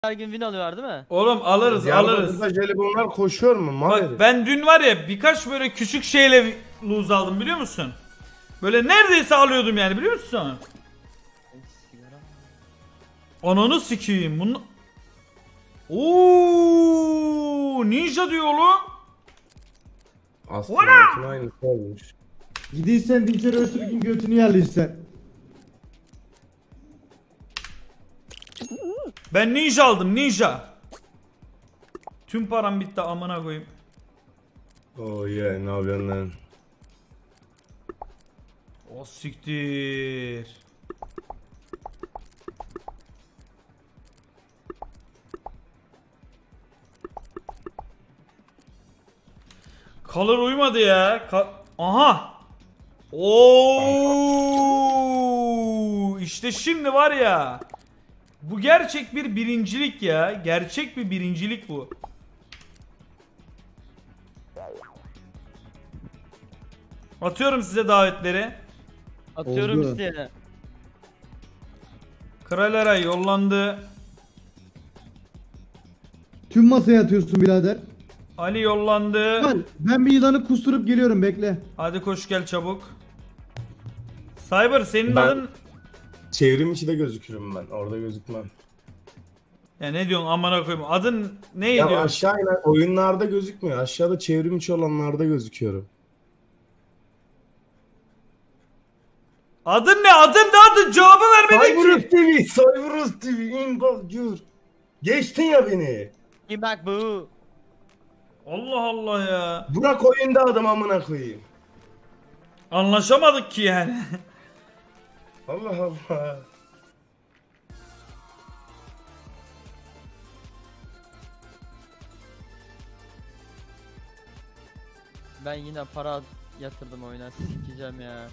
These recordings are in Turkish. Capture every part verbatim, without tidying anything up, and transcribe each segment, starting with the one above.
her gün win alıyorlar değil mi? Oğlum alırız alırız. Jelibonlar koşuyor mu? Mal Bak herif. ben dün var ya birkaç böyle küçük şeyle lose aldım biliyor musun? Böyle neredeyse alıyordum yani biliyor musun? Ananı sikeyim bunu. Ooo ninja diyor oğlum. Aslında aynısı olmuş. Gidiysen Dinçer Öztürk'ün götünü yerliysen. Ben ninja aldım ninja. Tüm param bitti amına koyayım. Oh yeah, ne yapıyorsun lan? O siktir. Color uymadı ya. Ka Aha. Oo! İşte şimdi var ya. Bu gerçek bir birincilik ya. Gerçek bir birincilik bu. Atıyorum size davetleri. Atıyorum Oldu. size. Kral Eray yollandı. Tüm masaya atıyorsun birader. Ali yollandı. Lan ben bir yılanı kusturup geliyorum, bekle. Hadi koş gel çabuk. Cyber senin Ben- adın... Çevrim içi de gözükürüm ben. Orada gözükmem. Ya ne diyorsun amına koyayım? Adın ne Ya diyor? aşağı inen oyunlarda gözükmüyor. Aşağıda çevrim içi olanlarda gözüküyorum. Adın ne? Adın ne adın? Cevabı vermedin Cyberus ki. T V, Cyberus T V, in bak gör. Geçtin ya beni. Kim bak bu? Allah Allah ya. Burak oyunda adam amına koyayım. Anlaşamadık ki yani. Allah Allah. Ben yine para yatırdım oyuna, sikeceğim ya.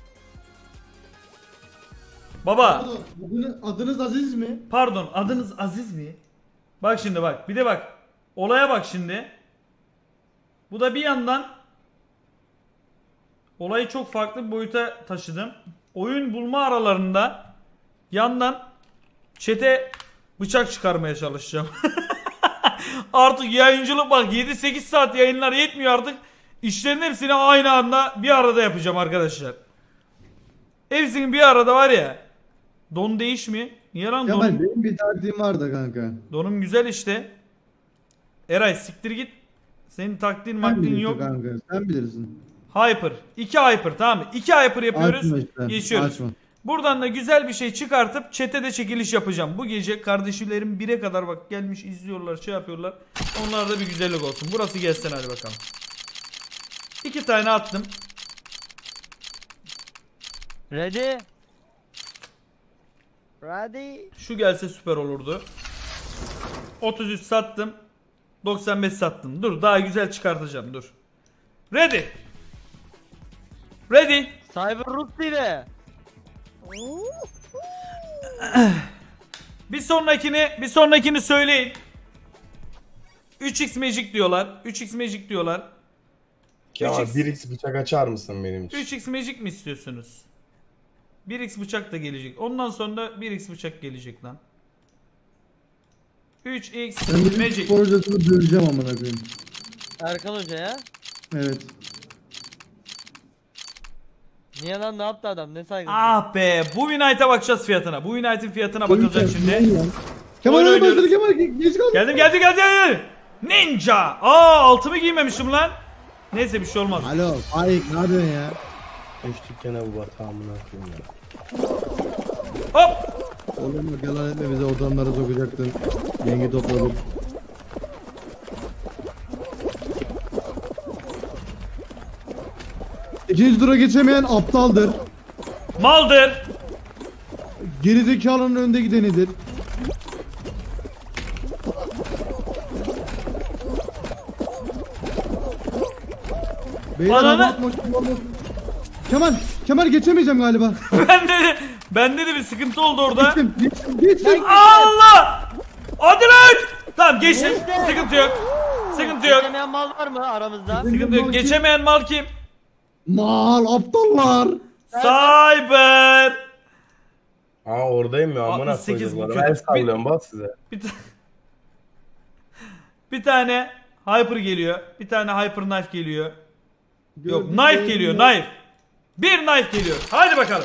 Baba. Adını, adınız Aziz mi? Pardon adınız Aziz mi? Bak şimdi bak. Bir de bak. Olaya bak şimdi. Bu da bir yandan olayı çok farklı bir boyuta taşıdım. Oyun bulma aralarında yandan chat'e bıçak çıkarmaya çalışacağım. Artık yayıncılık bak yedi sekiz saat yayınlar yetmiyor artık. İşlerin hepsini aynı anda bir arada yapacağım arkadaşlar. Hepsinin bir arada var ya. Don değiş mi? Niye lan Ya don? ben benim bir taktiğim var da kanka. Donum güzel işte. Eray siktir git. Senin taktiğin Sen maktiğin bilirsin yok. kanka, sen bilirsin. Hyper. iki hyper tamam mı? iki hyper yapıyoruz. Açma işte, Geçiyoruz. açma. Buradan da güzel bir şey çıkartıp chat'e de çekiliş yapacağım. Bu gece kardeşlerim bire kadar bak gelmiş izliyorlar şey yapıyorlar. Onlarda bir güzellik olsun. Burası gelsin hadi bakalım. İki tane attım. Ready? Ready? Şu gelse süper olurdu. otuz üç sattım. doksan beş sattım. Dur daha güzel çıkartacağım dur. Ready. Ready. Cyber Rus T V. Bir sonrakini bir sonrakini söyleyin. üç x Magic diyorlar. üç x Magic diyorlar. Ya üç x bir x bıçak açar mısın benim için? üç x Magic mi istiyorsunuz? bir x bıçak da gelecek. Ondan sonra bir x bıçak gelecek lan. üç x Ben bizim Magic. spor hocasını döveceğim amına koyayım. Erkan Hoca ya. Evet. Niye lan, ne yaptı adam, ne saygı? Ah be, bu Unite'a bakacağız fiyatına. Bu Unite'in fiyatına bakılacak Kemal, şimdi. Kemal Oyun öyle başladı, oynuyoruz. Kemal geç kaldı. Geldim geldim geldim geldim. Ninja. Aa altımı giymemişim lan. Neyse bir şey olmaz. Alo Faik, ne yapıyorsun ya? Düştük gene bu batağımına koyayım ya. Hop. Oğlum bak yalan etme, bize odamlara sokacaktın. Yenge topladık. İkinci tura geçemeyen aptaldır. Maldır. Gerizekalının önde gidenidir. Beyler Ananı- hava atma, Kemal. Kemal, Kemal geçemeyeceğim galiba. Ben de bende de bir sıkıntı oldu orada. Geçtim, geçtim, geçtim. Allah! Hadi lan! Tamam geçtim. Geçti. Sıkıntı yok. Sıkıntı yok. Geçemeyen mal var mı aramızda? Sıkıntı yok. Geçemeyen mal kim? Mal, aptallar. Cyber. Aa oradayım ya amına altmış sekiz koyayım. bu Ben kötü. sallıyorum bak size. Bir ta- Bir tane Hyper geliyor. Bir tane Hyper Knife geliyor. Yok, Gördüm, Knife gördüm geliyor, ya. Knife. Bir Knife geliyor. Hadi bakalım.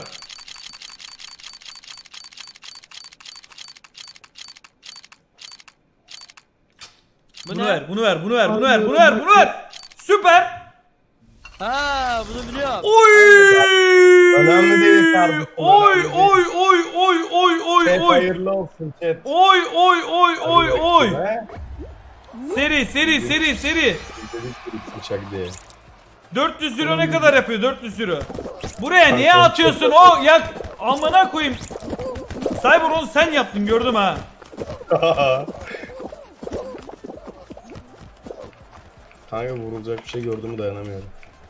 Bu Bunu ne? ver, bunu ver, bunu ver, bunu Abi, ver, bunu ver, bak- bunu ver. Süper. Ha bunu biliyorum. Oy! Önemli değil kardeşim, Oy, önemli değil. oy, oy, oy, oy, oy, Chat oy. hayırlı olsun chat. Oy, oy, oy, oy, oy. He? Seri, seri, seri, seri. Dedik dedik bıçak diye. dört yüz euro ne kadar yapıyor? dört yüz euro. Buraya niye atıyorsun? O ya amına koyayım. Cyber onu sen yaptın gördüm ha. Kanka vurulacak bir şey gördüm dayanamıyorum.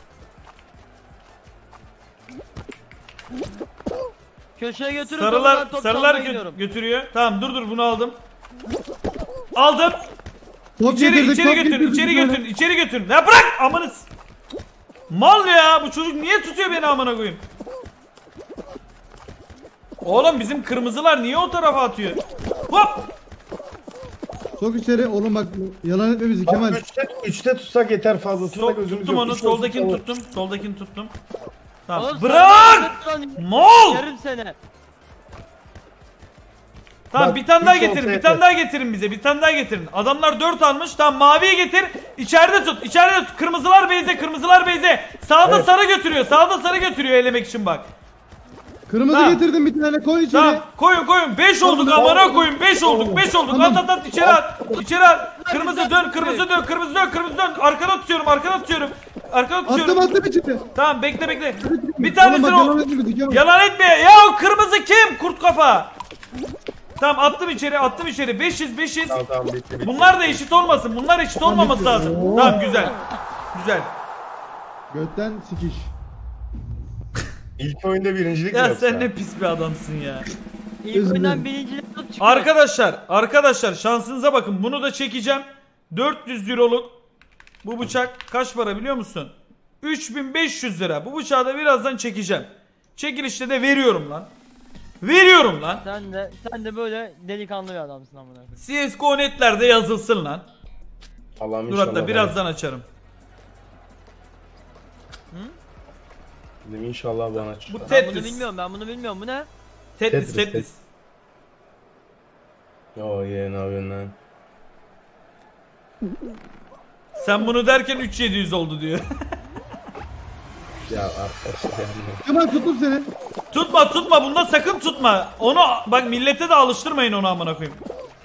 Köşeye götürün. Sarılar top sarılar çalmaya gö- gidiyorum. götürüyor. Tamam dur dur bunu aldım. Aldım. Top İçeri getirdik, içeri top götür, getirdik içeri böyle. götür, içeri götür. Ya bırak amanız. Mal ya bu çocuk niye tutuyor beni amına koyayım? Oğlum bizim kırmızılar niye o tarafa atıyor? Hop! Sok içeri oğlum bak yalan etme bizi Kemal. Üçte, üçte tutsak yeter fazlasında Sol, gözümüz tuttum yok. onu, Üç olsun, soldakini tamam. tuttum, soldakini tuttum. Tamam. Oğlum, Bırak! sarılar götür lan. Mal! Yarım sene. Tamam Bak, bir tane daha üç getirin, olsa bir yeter. tane daha getirin bize, bir tane daha getirin. Adamlar dört almış, tamam maviye getir, içeride tut, içeride tut. Kırmızılar beyze, kırmızılar beyze. Sağda Evet. sarı götürüyor, sağda sarı götürüyor elemek için bak. Kırmızı Tamam. getirdim bir tane koy içeri. Tamam koyun koyun, beş olduk Tamam. amına koyun, beş olduk, beş olduk. Tamam. At at at içeri at, içeri at. Kırmızı dön, kırmızı dön, kırmızı dön, kırmızı dön. Arkana tutuyorum, arkana tutuyorum. Arkana tutuyorum. Attım attım içeri. Tamam bekle bekle. Bir Oğlum tanesini bak o. yalan etme bizi Kemal. Yalan etme. Ya o kırmızı kim? Kurt kafa. Tamam attım içeri, attım içeri. beş yüz beş yüz. Tamam tamam bitti bitti. Bunlar da eşit olmasın. Bunlar eşit olmaması bitti. lazım. Oo. Tamam güzel. Güzel. Götten sikiş. İlk oyunda birincilik mi Ya yoksa? sen ne pis bir adamsın ya. İlk Üzgünüm. oyundan birincilik alıp çıkıyor. Arkadaşlar, arkadaşlar şansınıza bakın. Bunu da çekeceğim. dört yüz euroluk bu bıçak kaç para biliyor musun? üç bin beş yüz lira. Bu bıçağı da birazdan çekeceğim. Çekilişte de veriyorum lan. Veriyorum lan. Sen de sen de böyle delikanlı bir adamsın amına koyayım. C S G O netlerde yazılsın lan. Allah'ım Dur inşallah. hatta birazdan açarım. Dedim inşallah bana çıkar. Bu Ben bunu Tetris. bilmiyorum, ben bunu bilmiyorum. Bu ne? Tetris, Tetris, Tetris. Tetris. Yo ye ne yapıyorsun lan? Sen bunu derken üç bin yedi yüz oldu diyor. Ya arkadaşlar yapmayın. Kemal tuttum seni. Tutma tutma bunda sakın tutma. Onu bak millete de alıştırmayın onu amına koyayım.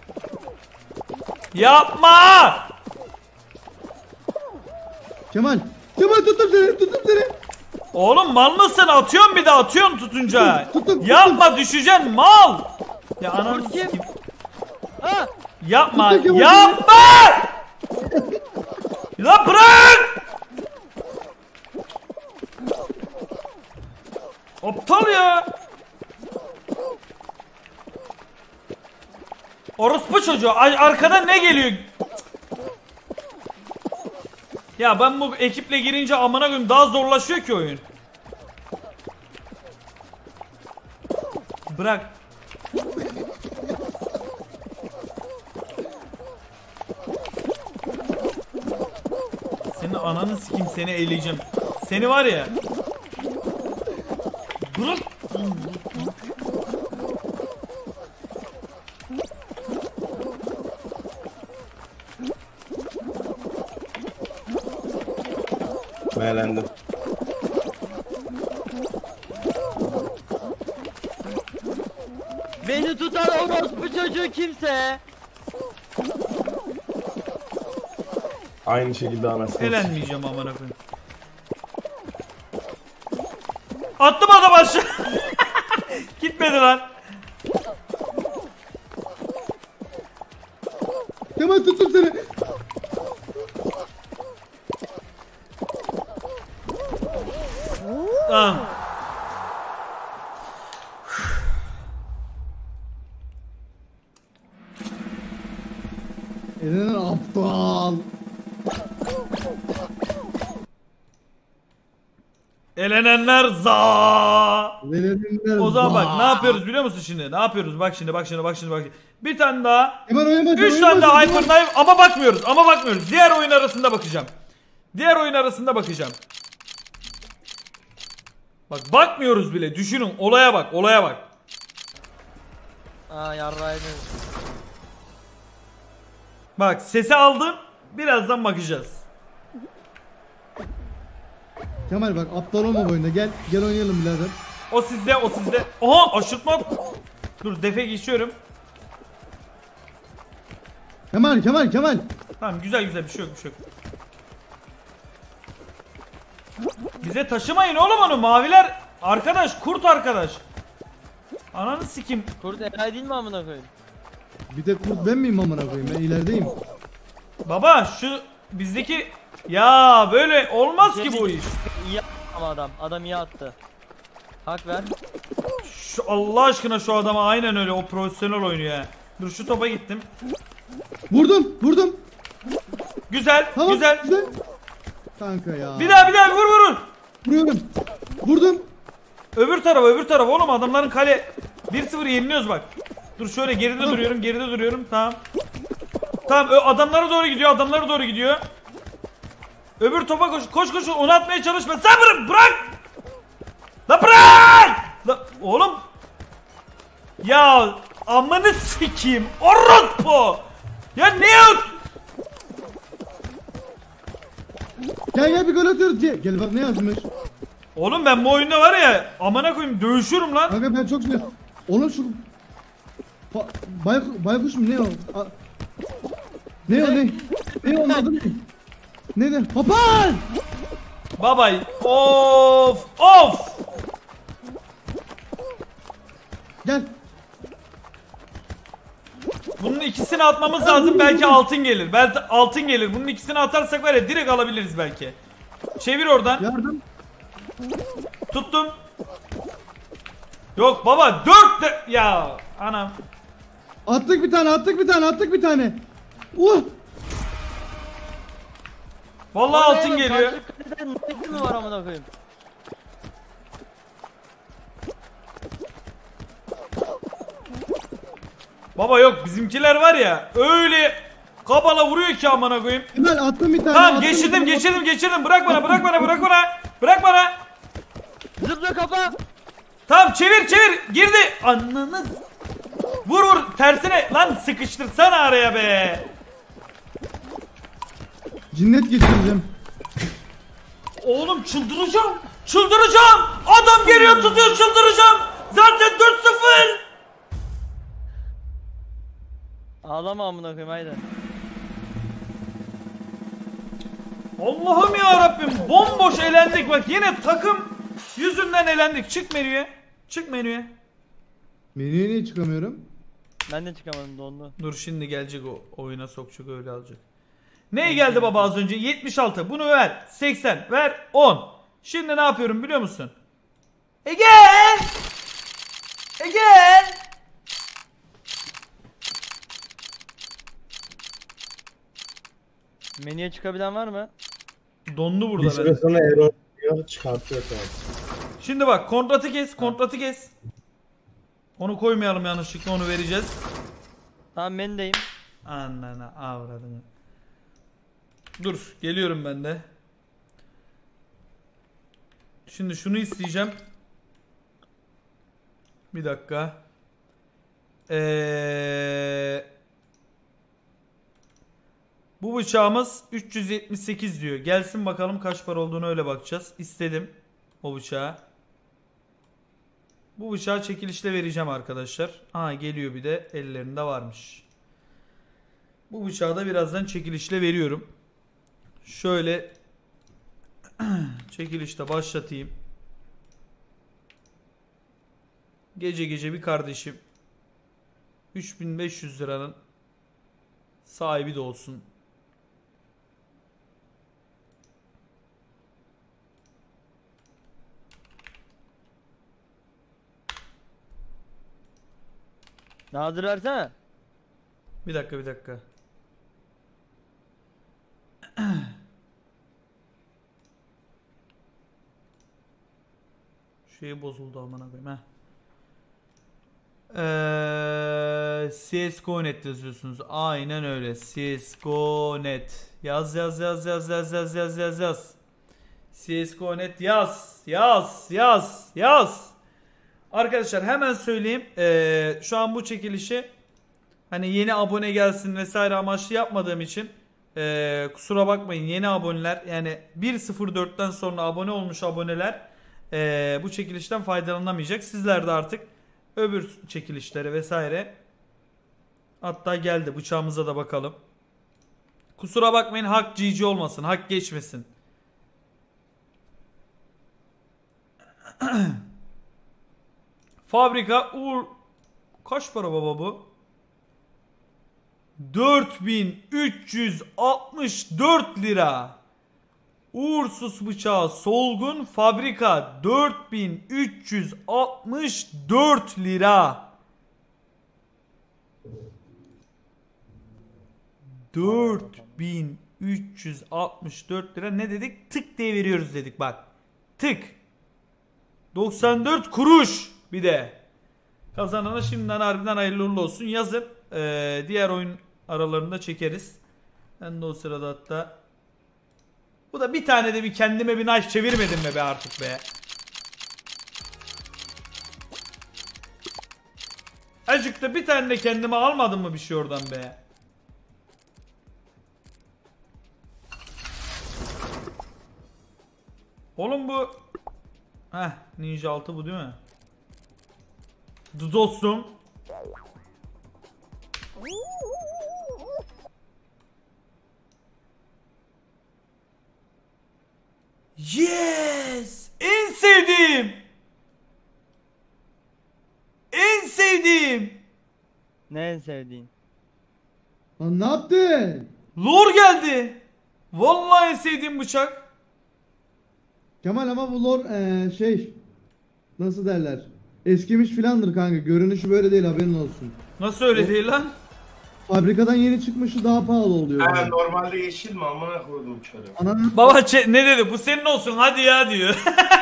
Yapma! Kemal. Kemal tuttum seni tuttum seni. Oğlum mal mısın? Atıyorsun bir de atıyorsun tutunca. Tuttum, tuttum, Yapma düşeceksin mal. Ya ananı Kim? sikeyim. Ha! Yapma Tuttum, Kemal. yapma! La bırak! Aptal ya. Orospu çocuğu Ay- arkadan ne geliyor? Ya ben bu ekiple girince amına koyayım daha zorlaşıyor ki oyun. Bırak. Senin ananı sikeyim seni eleyeceğim. Seni var ya. Bırak. Meğlendim. Beni tutan orospu çocuğu kimse. Aynı şekilde anasını. Elenmeyeceğim amına koyayım. Attım adam aşağı. Gitmedi lan. Kemal tuttum seni. Tamam. Elenen aptal. Elenenler za. Velenler O zaman bak za. ne yapıyoruz biliyor musun şimdi? Ne yapıyoruz? Bak şimdi bak şimdi bak şimdi bak. Şimdi. Bir tane daha. Hemen oyun başladı. Üç oyun tane daha başladı. Hyper Knife ama bakmıyoruz ama bakmıyoruz. Diğer oyun arasında bakacağım. Diğer oyun arasında bakacağım. Bak bakmıyoruz bile. Düşünün olaya bak olaya bak. Aa yarraydı. Bak sesi aldım. Birazdan bakacağız. Kemal bak aptal olma bu oyunda. Gel gel oynayalım birader. O sizde o sizde. Oha aşırtma. Dur defe geçiyorum. Kemal Kemal Kemal. Tamam güzel güzel bir şey yok bir şey yok. Bize taşımayın oğlum onu maviler. Arkadaş kurt arkadaş. Ananı sikim. Kurt enayi değil mi amına koyayım? Bir tek kurt ben miyim amına koyayım? Ben ilerideyim. Baba şu bizdeki ya böyle olmaz ki bu iş. İyi ama adam. Adam iyi attı. Hak ver. Şu Allah aşkına şu adama aynen öyle o profesyonel oynuyor ya. Dur şu topa gittim. Vurdum vurdum. Güzel Tamam güzel. güzel. Kanka ya. Bir daha bir daha vur vur vur. Vuruyorum. Vurdum. Öbür tarafa öbür tarafa oğlum adamların kale bir sıfır yeniliyoruz bak. Dur şöyle geride duruyorum geride duruyorum tamam. Tamam ö- adamlara doğru gidiyor adamlara doğru gidiyor. Öbür topa koş koş koş onu atmaya çalışma sen bırak bırak. La bırak. La, oğlum. Ya amanı sikeyim orospu. Ya ne yok? Gel gel bir gol atıyoruz. Gel, gel bak ne yazmış. Oğlum ben bu oyunda var ya amına koyayım dövüşürüm lan. Kanka ben çok sinir. Oğlum şu Fa- bay, baykuş mu ne o? A- ne o ne? Ne o adı ne? Ne de? Papal! Babay of of. Gel. Bunun ikisini atmamız lazım belki altın gelir. Belki altın gelir. Bunun ikisini atarsak var ya direkt alabiliriz belki. Çevir oradan. Yardım. Tuttum. Yok baba dört de ya anam. Attık bir tane, attık bir tane, attık bir tane. Uh! Vallahi altın geliyor. Karşı kaleden ne mi var amına koyayım? Baba yok bizimkiler var ya öyle kabala vuruyor ki amına koyayım. Kemal attım bir tane. Tamam attım bir geçirdim tane. geçirdim geçirdim bırak bana bırak bana bırak bana. Bırak bana. Zıpla kafa. Tamam çevir çevir girdi. Ananı. Vur vur tersine lan sıkıştırsana araya be. Cinnet geçireceğim. Oğlum çıldıracağım. Çıldıracağım. Adam geliyor tutuyor çıldıracağım. Zaten dört sıfır. Ağlama amına koyayım haydi. Allah'ım ya Rabbim bomboş elendik bak yine takım yüzünden elendik. Çık menüye. Çık menüye. Menüye niye çıkamıyorum? Ben de çıkamadım dondu. Dur şimdi gelecek o oyuna sokacak öyle alacak. Ne geldi baba az önce? yetmiş altı. Bunu ver. seksen. Ver. on. Şimdi ne yapıyorum biliyor musun? Ege! Ege! Menüye çıkabilen var mı? Dondu Bir burada. süre ben. sonra error diyor çıkartıyor tamam. Şimdi bak kontratı kes. Kontratı kes. Onu koymayalım yanlışlıkla onu vereceğiz. Tamam menüdeyim. Anana avradını. Dur geliyorum ben de. Şimdi şunu isteyeceğim. Bir dakika. Ee, bu bıçağımız üç yüz yetmiş sekiz diyor. Gelsin bakalım kaç para olduğunu öyle bakacağız. İstedim o bıçağı. Bu bıçağı çekilişle vereceğim arkadaşlar. Aa geliyor bir de ellerinde varmış. Bu bıçağı da birazdan çekilişle veriyorum. Şöyle çekilişte başlatayım. Gece gece bir kardeşim üç bin beş yüz liranın sahibi de olsun. Nadir versene. Bir dakika bir dakika. Şey bozuldu amına koyayım ha. Eee C S G O net yazıyorsunuz. Aynen öyle. C S G O net. Yaz yaz yaz yaz yaz yaz yaz yaz yaz. C S G O net yaz. Yaz yaz yaz. Arkadaşlar hemen söyleyeyim. Ee, şu an bu çekilişi hani yeni abone gelsin vesaire amaçlı yapmadığım için ee, kusura bakmayın yeni aboneler, yani bir nokta sıfır dörtten sonra abone olmuş aboneler ee, bu çekilişten faydalanamayacak. Sizler de artık öbür çekilişlere vesaire, hatta geldi bıçağımıza da bakalım. Kusura bakmayın, hak G G olmasın, hak geçmesin. Fabrika Uğur kaç para baba bu? dört bin üç yüz altmış dört lira. Uğursuz bıçağı solgun fabrika dört bin üç yüz altmış dört lira. dört bin üç yüz altmış dört lira. Ne dedik? Tık diye veriyoruz dedik bak. Tık. doksan dört kuruş. Bir de kazanana şimdiden harbiden hayırlı uğurlu olsun. Yazın. Ee, diğer oyun aralarında çekeriz. Ben de o sırada hatta bu da bir tane de bir kendime bir knife çevirmedim mi be artık be. Azıcık da bir tane de kendime almadım mı bir şey oradan be. Oğlum bu heh, Ninja altı bu değil mi? Dostum. Yes! En sevdiğim. En sevdiğim. Ne en sevdiğin? Lan ne yaptın? Lor geldi. Vallahi en sevdiğim bıçak. Kemal ama bu lore eee, şey nasıl derler? Eskimiş filandır kanka. Görünüşü böyle değil, haberin olsun. Nasıl öyle değil lan? Fabrikadan yeni çıkmışı daha pahalı oluyor. Ha, Yani. normalde yeşil mi? Amına koydum çarı. Ananı Baba ne dedi? Bu senin olsun hadi ya diyor.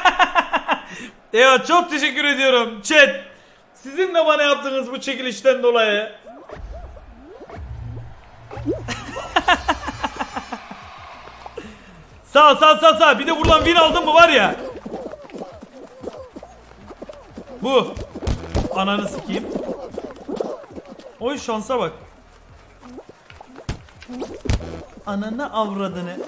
Evet, çok teşekkür ediyorum chat. Sizin de bana yaptığınız bu çekilişten dolayı. Sağ sağ sağ sağ. Bir de buradan win aldın mı var ya. Bu. Ananı sikeyim. Oy şansa bak. Ananı avradını.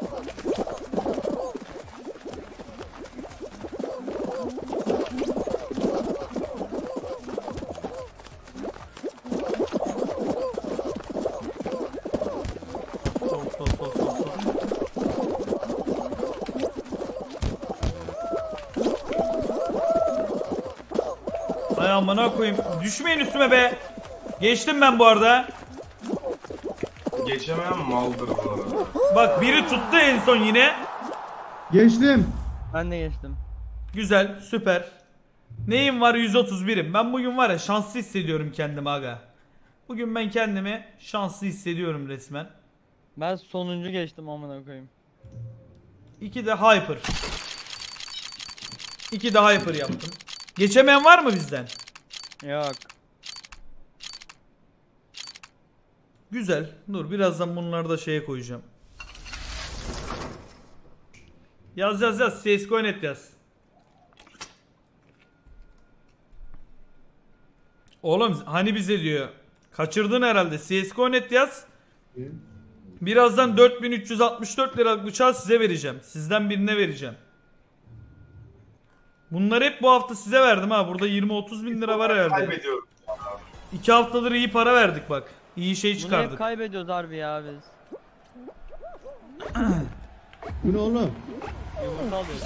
Ay amına koyayım. Düşmeyin üstüme be. Geçtim ben bu arada. Geçemeyen maldır bu arada. Bak biri tuttu en son yine. geçtim. Ben de geçtim. Güzel, süper. Neyim var? yüz otuz birim. Ben bugün var ya şanslı hissediyorum kendimi aga. Bugün ben kendimi şanslı hissediyorum resmen. Ben sonuncu geçtim amına koyayım. İki de hyper. İki de hyper yaptım. Geçemeyen var mı bizden? Yok. Güzel. Dur birazdan bunları da şeye koyacağım. Yaz yaz yaz. C S G O net yaz. Oğlum hani bize diyor. Kaçırdın herhalde. C S G O net yaz. Birazdan dört bin üç yüz altmış dört liralık bıçağı size vereceğim. Sizden birine vereceğim. Bunları hep bu hafta size verdim ha. Burada yirmi otuz bin lira var herhalde. Kaybediyorum. İki haftadır iyi para verdik bak. İyi şey Bunu hep çıkardık. kaybediyoruz harbi ya biz. Bu ne oğlum? Yumurta alıyoruz.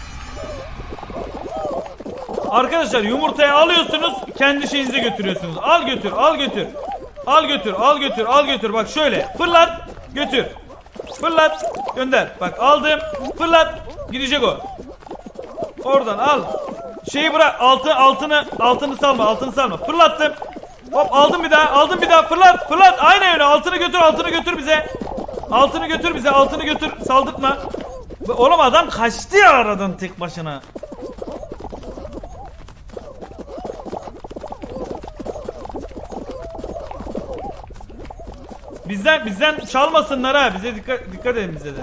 Arkadaşlar yumurtayı alıyorsunuz, kendi şeyinize götürüyorsunuz. Al götür, al götür. Al götür, al götür, al götür. Bak şöyle. Fırlat, götür. Fırlat, gönder. Bak aldım. Fırlat, gidecek o. Oradan al. Şeyi bırak. Altı, altını, altını salma, altını salma. Fırlattım. Hop aldım bir daha, aldım bir daha. Fırlat, fırlat. Aynen öyle. Altını götür, altını götür bize. Altını götür bize, altını götür. Saldırtma. Oğlum adam kaçtı ya aradan tek başına. Bizden bizden çalmasınlar ha. Bize dikkat dikkat edin bize de.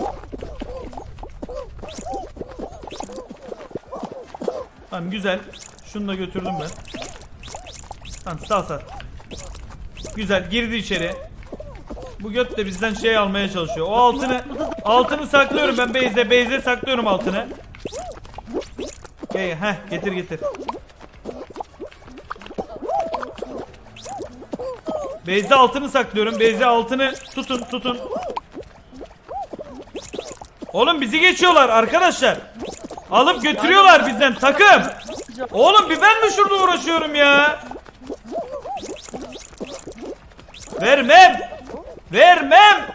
Tamam güzel. Şunu da götürdüm ben. Tamam sağ sağ. Güzel girdi içeri. Bu göt de bizden şey almaya çalışıyor. O altını altını saklıyorum ben Beyze. Beyze saklıyorum altını. Gel heh getir getir. Beyze altını saklıyorum. Beyze altını tutun tutun. Oğlum bizi geçiyorlar arkadaşlar. Alıp götürüyorlar bizden takım. Oğlum bir ben mi şurada uğraşıyorum ya? Vermem. Vermem.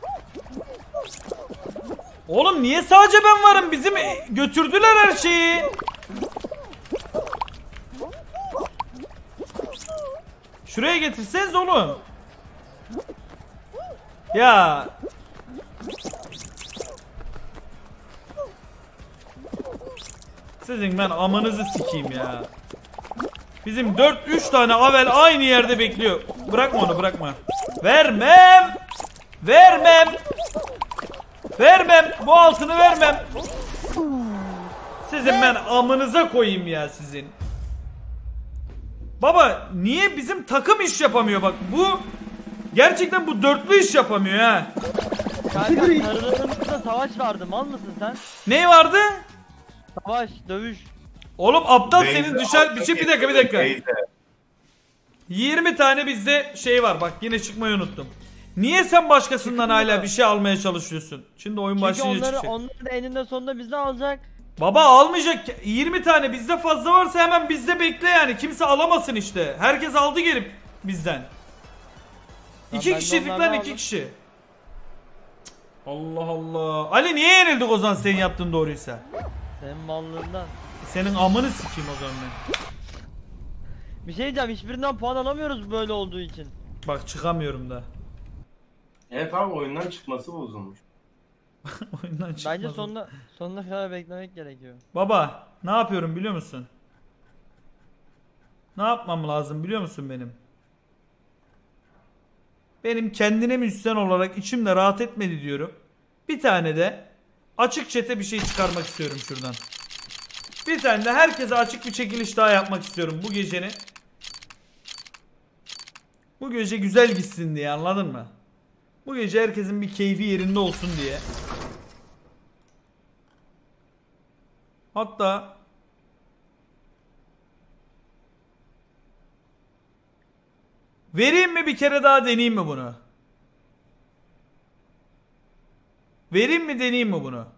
Oğlum niye sadece ben varım? Bizim götürdüler her şeyi. Şuraya getirseniz oğlum. Ya. Sizin ben amanızı sikeyim ya. Bizim dört üç tane avel aynı yerde bekliyor. Bırakma onu bırakma. Vermem. Vermem. Vermem. Bu altını vermem. Sizin ben amınıza koyayım ya sizin. Baba niye bizim takım iş yapamıyor bak bu. Gerçekten bu dörtlü iş yapamıyor ha. Kanka sarılarımızda savaş vardı, mal mısın sen? Ne vardı? Savaş, dövüş. Oğlum aptal Beyze senin düşer bir şey bir dakika bir dakika. Beyze. yirmi tane bizde şey var bak yine çıkmayı unuttum. Niye sen başkasından hala bir şey almaya çalışıyorsun? Şimdi oyun Çünkü başlayınca onları, çıkacak. onları da eninde sonunda bizden alacak. Baba almayacak. yirmi tane bizde fazla varsa hemen bizde bekle yani. Kimse alamasın işte. Herkes aldı gelip bizden. Lan İki ben de kişiydik lan onlardan iki aldım. kişi. Allah Allah. Ali niye yenildik o zaman senin yaptığın doğruysa? Senin mallığından. Senin amını sikeyim o zaman ben. Bir şey diyeceğim, hiçbirinden puan alamıyoruz böyle olduğu için. Bak çıkamıyorum da. Evet abi oyundan çıkması bozulmuş. Oyundan çıkmadım. Bence sonuna sonuna kadar beklemek gerekiyor. Baba ne yapıyorum biliyor musun? Ne yapmam lazım biliyor musun benim? Benim kendine müzisyen olarak içimde rahat etmedi diyorum. Bir tane de açık chat'e bir şey çıkarmak istiyorum şuradan. Bir tane de herkese açık bir çekiliş daha yapmak istiyorum bu gecenin. Bu gece güzel gitsin diye, anladın mı? Bu gece herkesin bir keyfi yerinde olsun diye. Hatta vereyim mi bir kere daha, deneyeyim mi bunu? Vereyim mi deneyeyim mi bunu?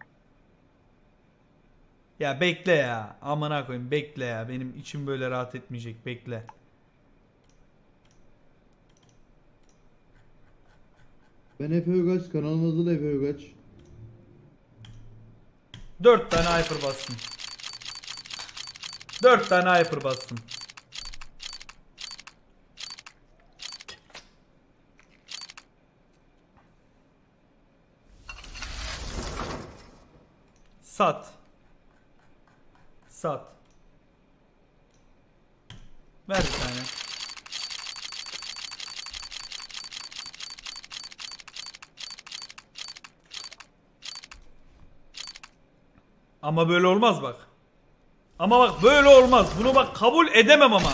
Ya bekle ya. Amına koyayım bekle ya. Benim içim böyle rahat etmeyecek, bekle. Ben Efe Ögaç, kanalımızda da Efe Ögaç. Dört tane hyper bastım. Dört tane hyper bastım. Sat. Sat. Ver bir tane. Ama böyle olmaz bak. Ama bak böyle olmaz. Bunu bak kabul edemem ama.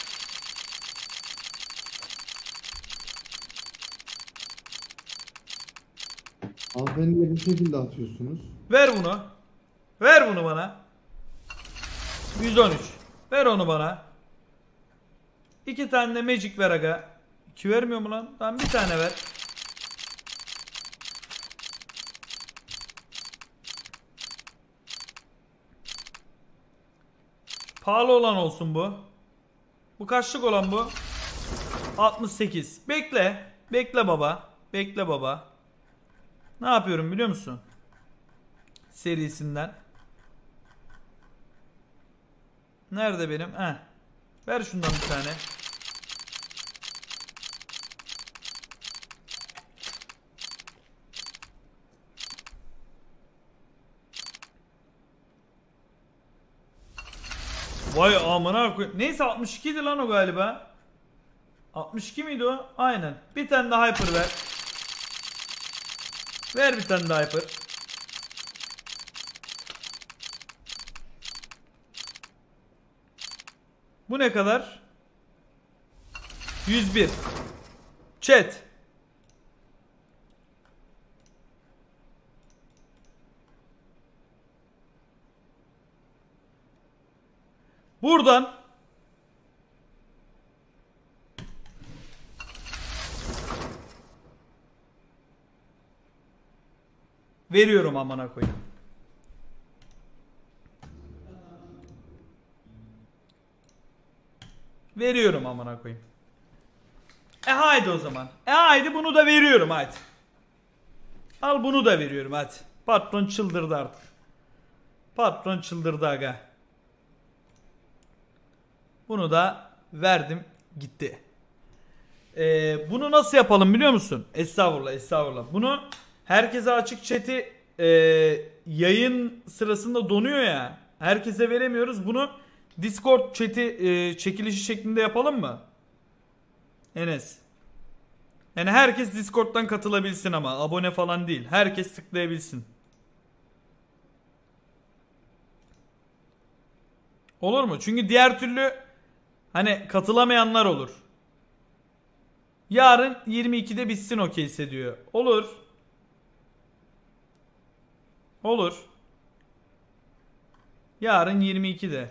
Hanımefendiye bu şekilde atıyorsunuz. Ver bunu. Ver bunu bana. yüz on üç. Ver onu bana. İki tane de magic ver aga. İki vermiyor mu lan? Tamam bir tane ver. Pahalı olan olsun bu. Bu kaçlık olan bu? altmış sekiz. Bekle. Bekle baba. Bekle baba. Ne yapıyorum biliyor musun? Serisinden. Nerede benim? Heh. Ver şundan bir tane. Vay amına koyayım. Neyse altmış iki idi lan o galiba. altmış iki miydi o? Aynen. Bir tane daha hyper ver. Ver bir tane daha hyper. Bu ne kadar? yüz bir. Chat. Buradan veriyorum amına koyayım. Veriyorum amına koyayım. E haydi o zaman. E haydi bunu da veriyorum hadi. Al bunu da veriyorum hadi. Patron çıldırdı artık. Patron çıldırdı aga. Bunu da verdim gitti. Ee, bunu nasıl yapalım biliyor musun? Estağfurullah estağfurullah. Bunu herkese açık chat'i e, yayın sırasında donuyor ya. Herkese veremiyoruz. Bunu Discord chat'i e, çekilişi şeklinde yapalım mı? Enes. Yani herkes Discord'dan katılabilsin ama abone falan değil. Herkes tıklayabilsin. Olur mu? Çünkü diğer türlü hani katılamayanlar olur. Yarın yirmi ikide bitsin okeyse diyor. Olur. Olur. Yarın yirmi ikide.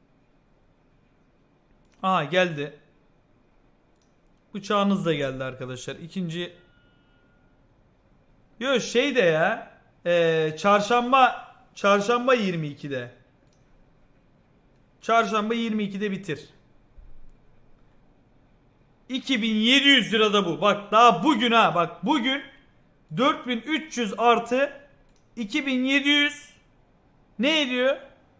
Aha geldi. Bıçağınız da geldi arkadaşlar. İkinci. Yo şey de ya. Ee, çarşamba. Çarşamba yirmi ikide. Çarşamba yirmi ikide bitir. iki bin yedi yüz lirada bu. Bak daha bugün ha. Bak bugün dört bin üç yüz artı iki bin yedi yüz ne ediyor?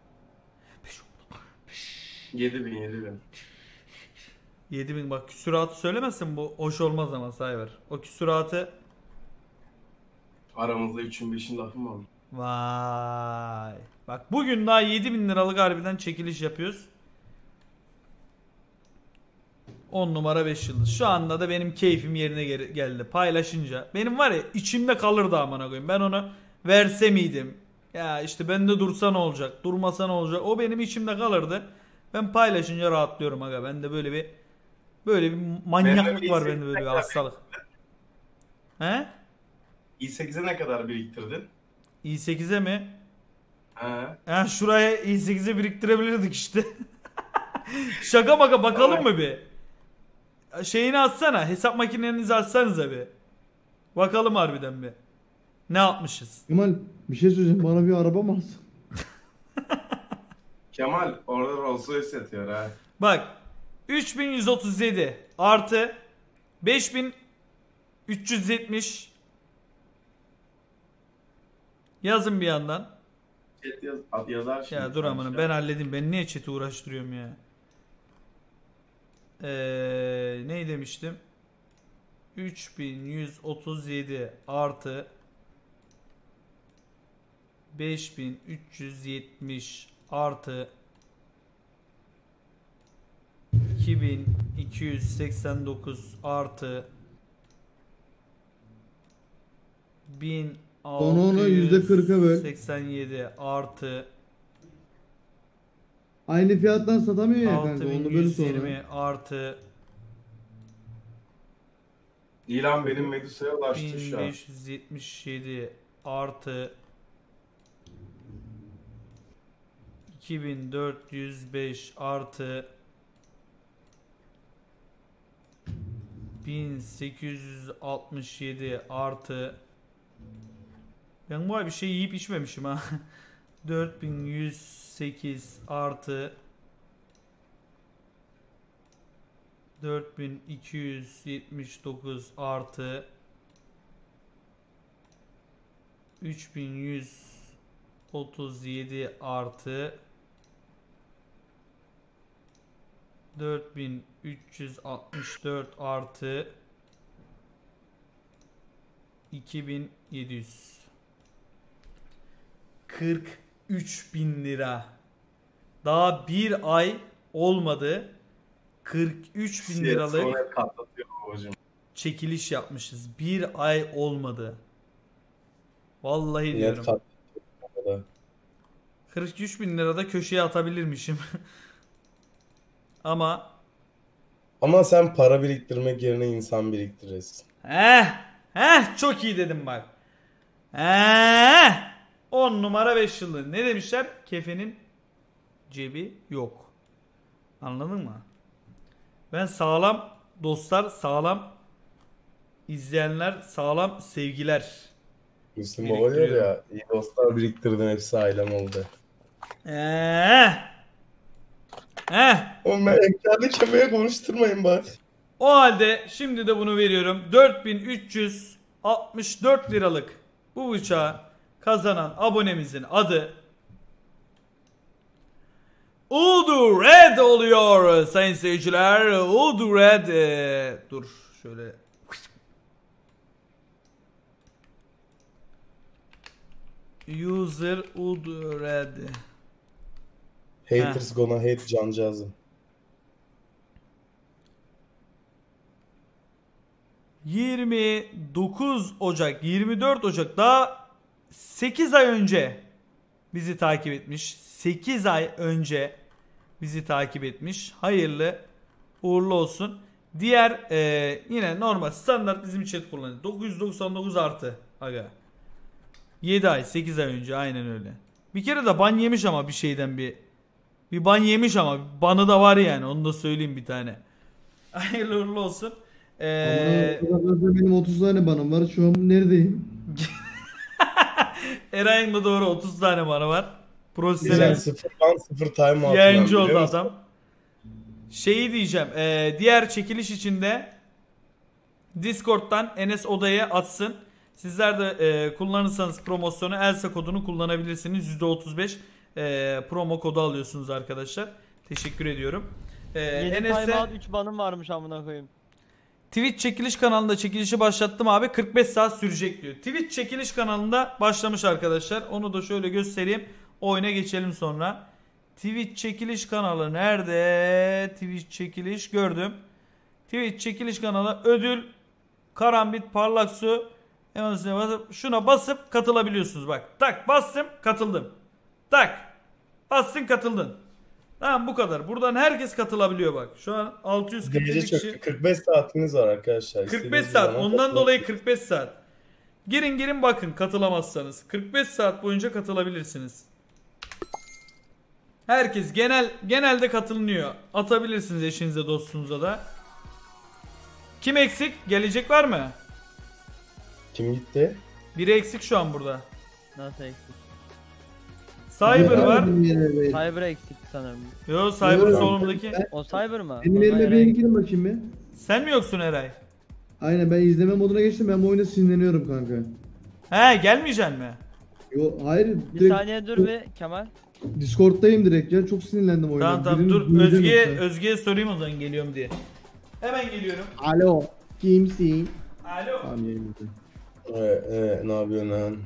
yedi bin yedi bin. yedi bin bak küsuratı söylemezsin bu hoş olmaz ama Cyber. O küsuratı Aramızda üçün beşin lafı mı var? vay. Bak bugün daha yedi bin liralık harbiden çekiliş yapıyoruz. on numara beş yıldız. Şu anda da benim keyfim yerine gel- geldi. Paylaşınca. Benim var ya içimde kalırdı amına koyayım. Ben onu verse miydim? Ya işte bende dursa ne olacak? Durmasa ne olacak? O benim içimde kalırdı. Ben paylaşınca rahatlıyorum aga. Bende böyle bir böyle bir manyaklık Benim var iyi bende böyle bir sekize hastalık. He? i sekize ne kadar biriktirdin? i sekize mi? Ha. Ha şuraya i sekize biriktirebilirdik işte. Şaka maka bakalım mı bir? Şeyini atsana. Hesap makinenizi atsanıza bir. Bakalım harbiden bir. Ne yapmışız? Kemal bir şey söyleyeceğim, bana bir araba mı alsın? Kemal orada Rolls Royce yatıyor ha. Bak. üç bin yüz otuz yedi artı beş bin üç yüz yetmiş. Yazın bir yandan. Chat yaz, at yazar şimdi. Ya dur amına ben halledeyim. Ben niye chat'i uğraştırıyorum ya? Ee, ne demiştim? üç bin yüz otuz yedi artı beş bin üç yüz yetmiş artı iki bin iki yüz seksen dokuz artı bin Onu ona yüzde kırka böl. seksen yedi artı Aynı fiyattan satamıyor ya kanka, onu böyle sonra. altı bin yüz yirmi artı İlan benim Medusa'ya ulaştı şu an. bin beş yüz yetmiş yedi artı iki bin dört yüz beş artı bin sekiz yüz altmış yedi artı ben bu ay bir şey yiyip içmemişim ha. dört bin yüz sekiz artı dört bin iki yüz yetmiş dokuz artı üç bin yüz otuz yedi artı dört bin üç yüz altmış dört artı iki bin yedi yüz kırk üç bin lira. Daha bir ay olmadı. kırk üç bin Sonra liralık katlatıyor babacım. çekiliş yapmışız. Bir ay olmadı. Vallahi Niyet diyorum. katlatıyor. kırk üç bin lirada köşeye atabilirmişim. Ama Ama sen para biriktirmek yerine insan biriktirirsin. heh, heh çok iyi dedim bak. Heh, on numara beş yıldız. Ne demişler? Kefenin cebi yok. Anladın mı? Ben sağlam dostlar, sağlam izleyenler, sağlam sevgiler. Müslüm Baba diyor Biriktiriyorum. ya, iyi dostlar biriktirdim, hepsi ailem oldu. Eee. Heh. Oğlum ben ekranda kemeye konuşturmayın bak. O halde şimdi de bunu veriyorum. dört bin üç yüz altmış dört liralık bu bıçağı kazanan abonemizin adı Udu Red oluyor sayın seyirciler. Udu Red. Ee, dur şöyle. User Udu Red. Haters gonna hate cancağızım. yirmi dokuz Ocak, yirmi dört Ocak, daha sekiz ay önce bizi takip etmiş. sekiz ay önce bizi takip etmiş. Hayırlı uğurlu olsun. Diğer e, yine normal standart bizim chat kullanıyor. dokuz yüz doksan dokuz artı aga. yedi ay, sekiz ay önce aynen öyle. Bir kere de ban yemiş ama bir şeyden bir bir ban yemiş ama banı da var yani, onu da söyleyeyim bir tane. Hayırlı uğurlu olsun. Ee, Aman, benim otuz tane banım var. Şu an neredeyim? Eray'ın da doğru otuz tane bana var. Geçen Profesyonel sıfırdan sıfır time out. yayıncı oldu adam. Şeyi diyeceğim. E, diğer çekiliş içinde Discord'dan Enes odaya atsın. Sizler de e, kullanırsanız promosyonu Elsa kodunu kullanabilirsiniz. yüzde otuz beş e, promo kodu alıyorsunuz arkadaşlar. Teşekkür ediyorum. E, yedi Enes'e timeout üç banım varmış amına koyayım. Twitch çekiliş kanalında çekilişi başlattım abi. kırk beş saat sürecek diyor. Twitch çekiliş kanalında başlamış arkadaşlar. Onu da şöyle göstereyim. Oyuna geçelim sonra. Twitch çekiliş kanalı nerede? Twitch çekiliş gördüm. Twitch çekiliş kanalı ödül karambit parlak su. Hemen basıp, şuna basıp katılabiliyorsunuz bak. Tak bastım katıldım. Tak bastın katıldın. Tamam bu kadar. Buradan herkes katılabiliyor bak. Şu an altı yüz kırk Gece kişi. çöktü. kırk beş saatiniz var arkadaşlar. kırk beş İstediğiniz saat. zaman Ondan katılın. dolayı kırk beş saat. Girin girin bakın katılamazsanız. kırk beş saat boyunca katılabilirsiniz. Herkes genel genelde katılınıyor. Atabilirsiniz eşinize dostunuza da. Kim eksik? Gelecek var mı? Kim gitti? Biri eksik şu an burada. Nasıl eksik? Cyber var. Cyber eksik sanırım. Yo Cyber Yo. solumdaki. O Cyber mı? Benim O elime zaman bir Eray. girin bakayım bir. Sen mi yoksun Eray? Aynen, ben izleme moduna geçtim. Ben bu oyuna sinirleniyorum kanka. He gelmeyeceksin mi? Yo hayır. Bir direkt saniye dur bir Kemal. Discord'dayım direkt ya. Çok sinirlendim oyuna. Tamam tamam Birinin dur duyduğunu Özge'ye yoksa. Özge'ye sorayım o zaman geliyorum diye. Hemen geliyorum. Alo. Kimsin? Alo. Tamam yayınladı. Evet, evet, ne yapıyorsun lan?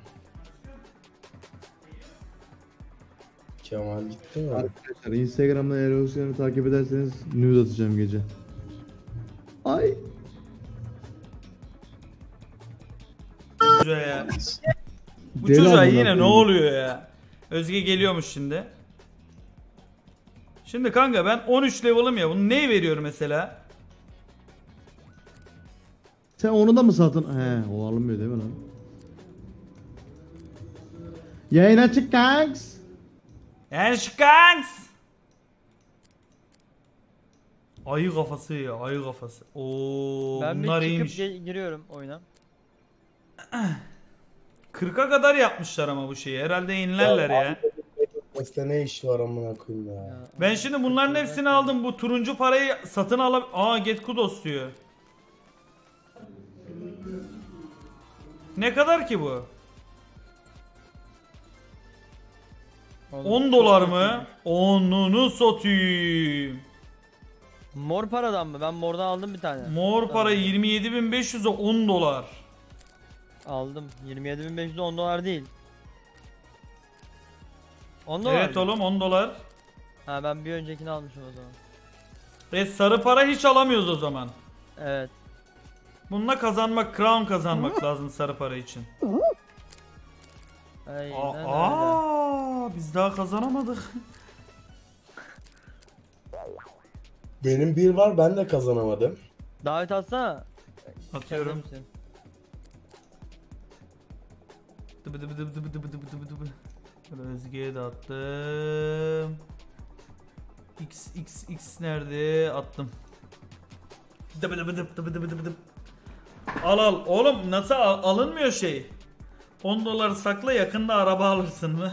Kemal gitti mi? Arkadaşlar Instagram'da Erosyon'u takip ederseniz nude atacağım gece. Ay. Çocuğa ya. Bu Deli çocuğa amına yine ne koyayım. oluyor ya? Özge geliyormuş şimdi. Şimdi kanka ben on üç level'ım ya. Bunu neye veriyor mesela? Sen onu da mı satın? He, o alınmıyor değil mi lan? Yayın açık kanks. Yani şıkanks. Ayı kafası ya, ayı kafası. Oo, Ben bir bunlar çıkıp iyiymiş. ge- giriyorum oyuna. kırka kadar yapmışlar ama bu şeyi. Herhalde yenilerler ya. İşte ne iş var amına koyayım ya. Ya, Ben şimdi bunların hepsini aldım. Bu turuncu parayı satın alıp... Aa get kudos diyor. Ne kadar ki bu? on dolar mı? Onunu satayım. Mor paradan mı? Ben mordan aldım bir tane. Mor para yirmi yedi bin beş yüze on dolar. Aldım. yirmi yedi bin beş yüz on dolar değil. on dolar. Evet mı? oğlum on dolar. Ha ben bir öncekini almışım o zaman. E sarı para hiç alamıyoruz o zaman. Evet. Bununla kazanmak, crown kazanmak lazım sarı para için. Aynen Aa, öyle. aa, biz daha kazanamadık. Benim bir var, ben de kazanamadım. Davet atsana. Atıyorum. Kendimsin. Dıbı dıbı dıbı dıbı dıbı dıbı dıbı dıbı. Özge'ye de attım. X X X nerede? Attım. Dıbı dıbı dıbı dıbı dıbı dıbı dıbı. Al al. Oğlum nasıl al- alınmıyor şey? on dolar sakla, yakında araba alırsın mı?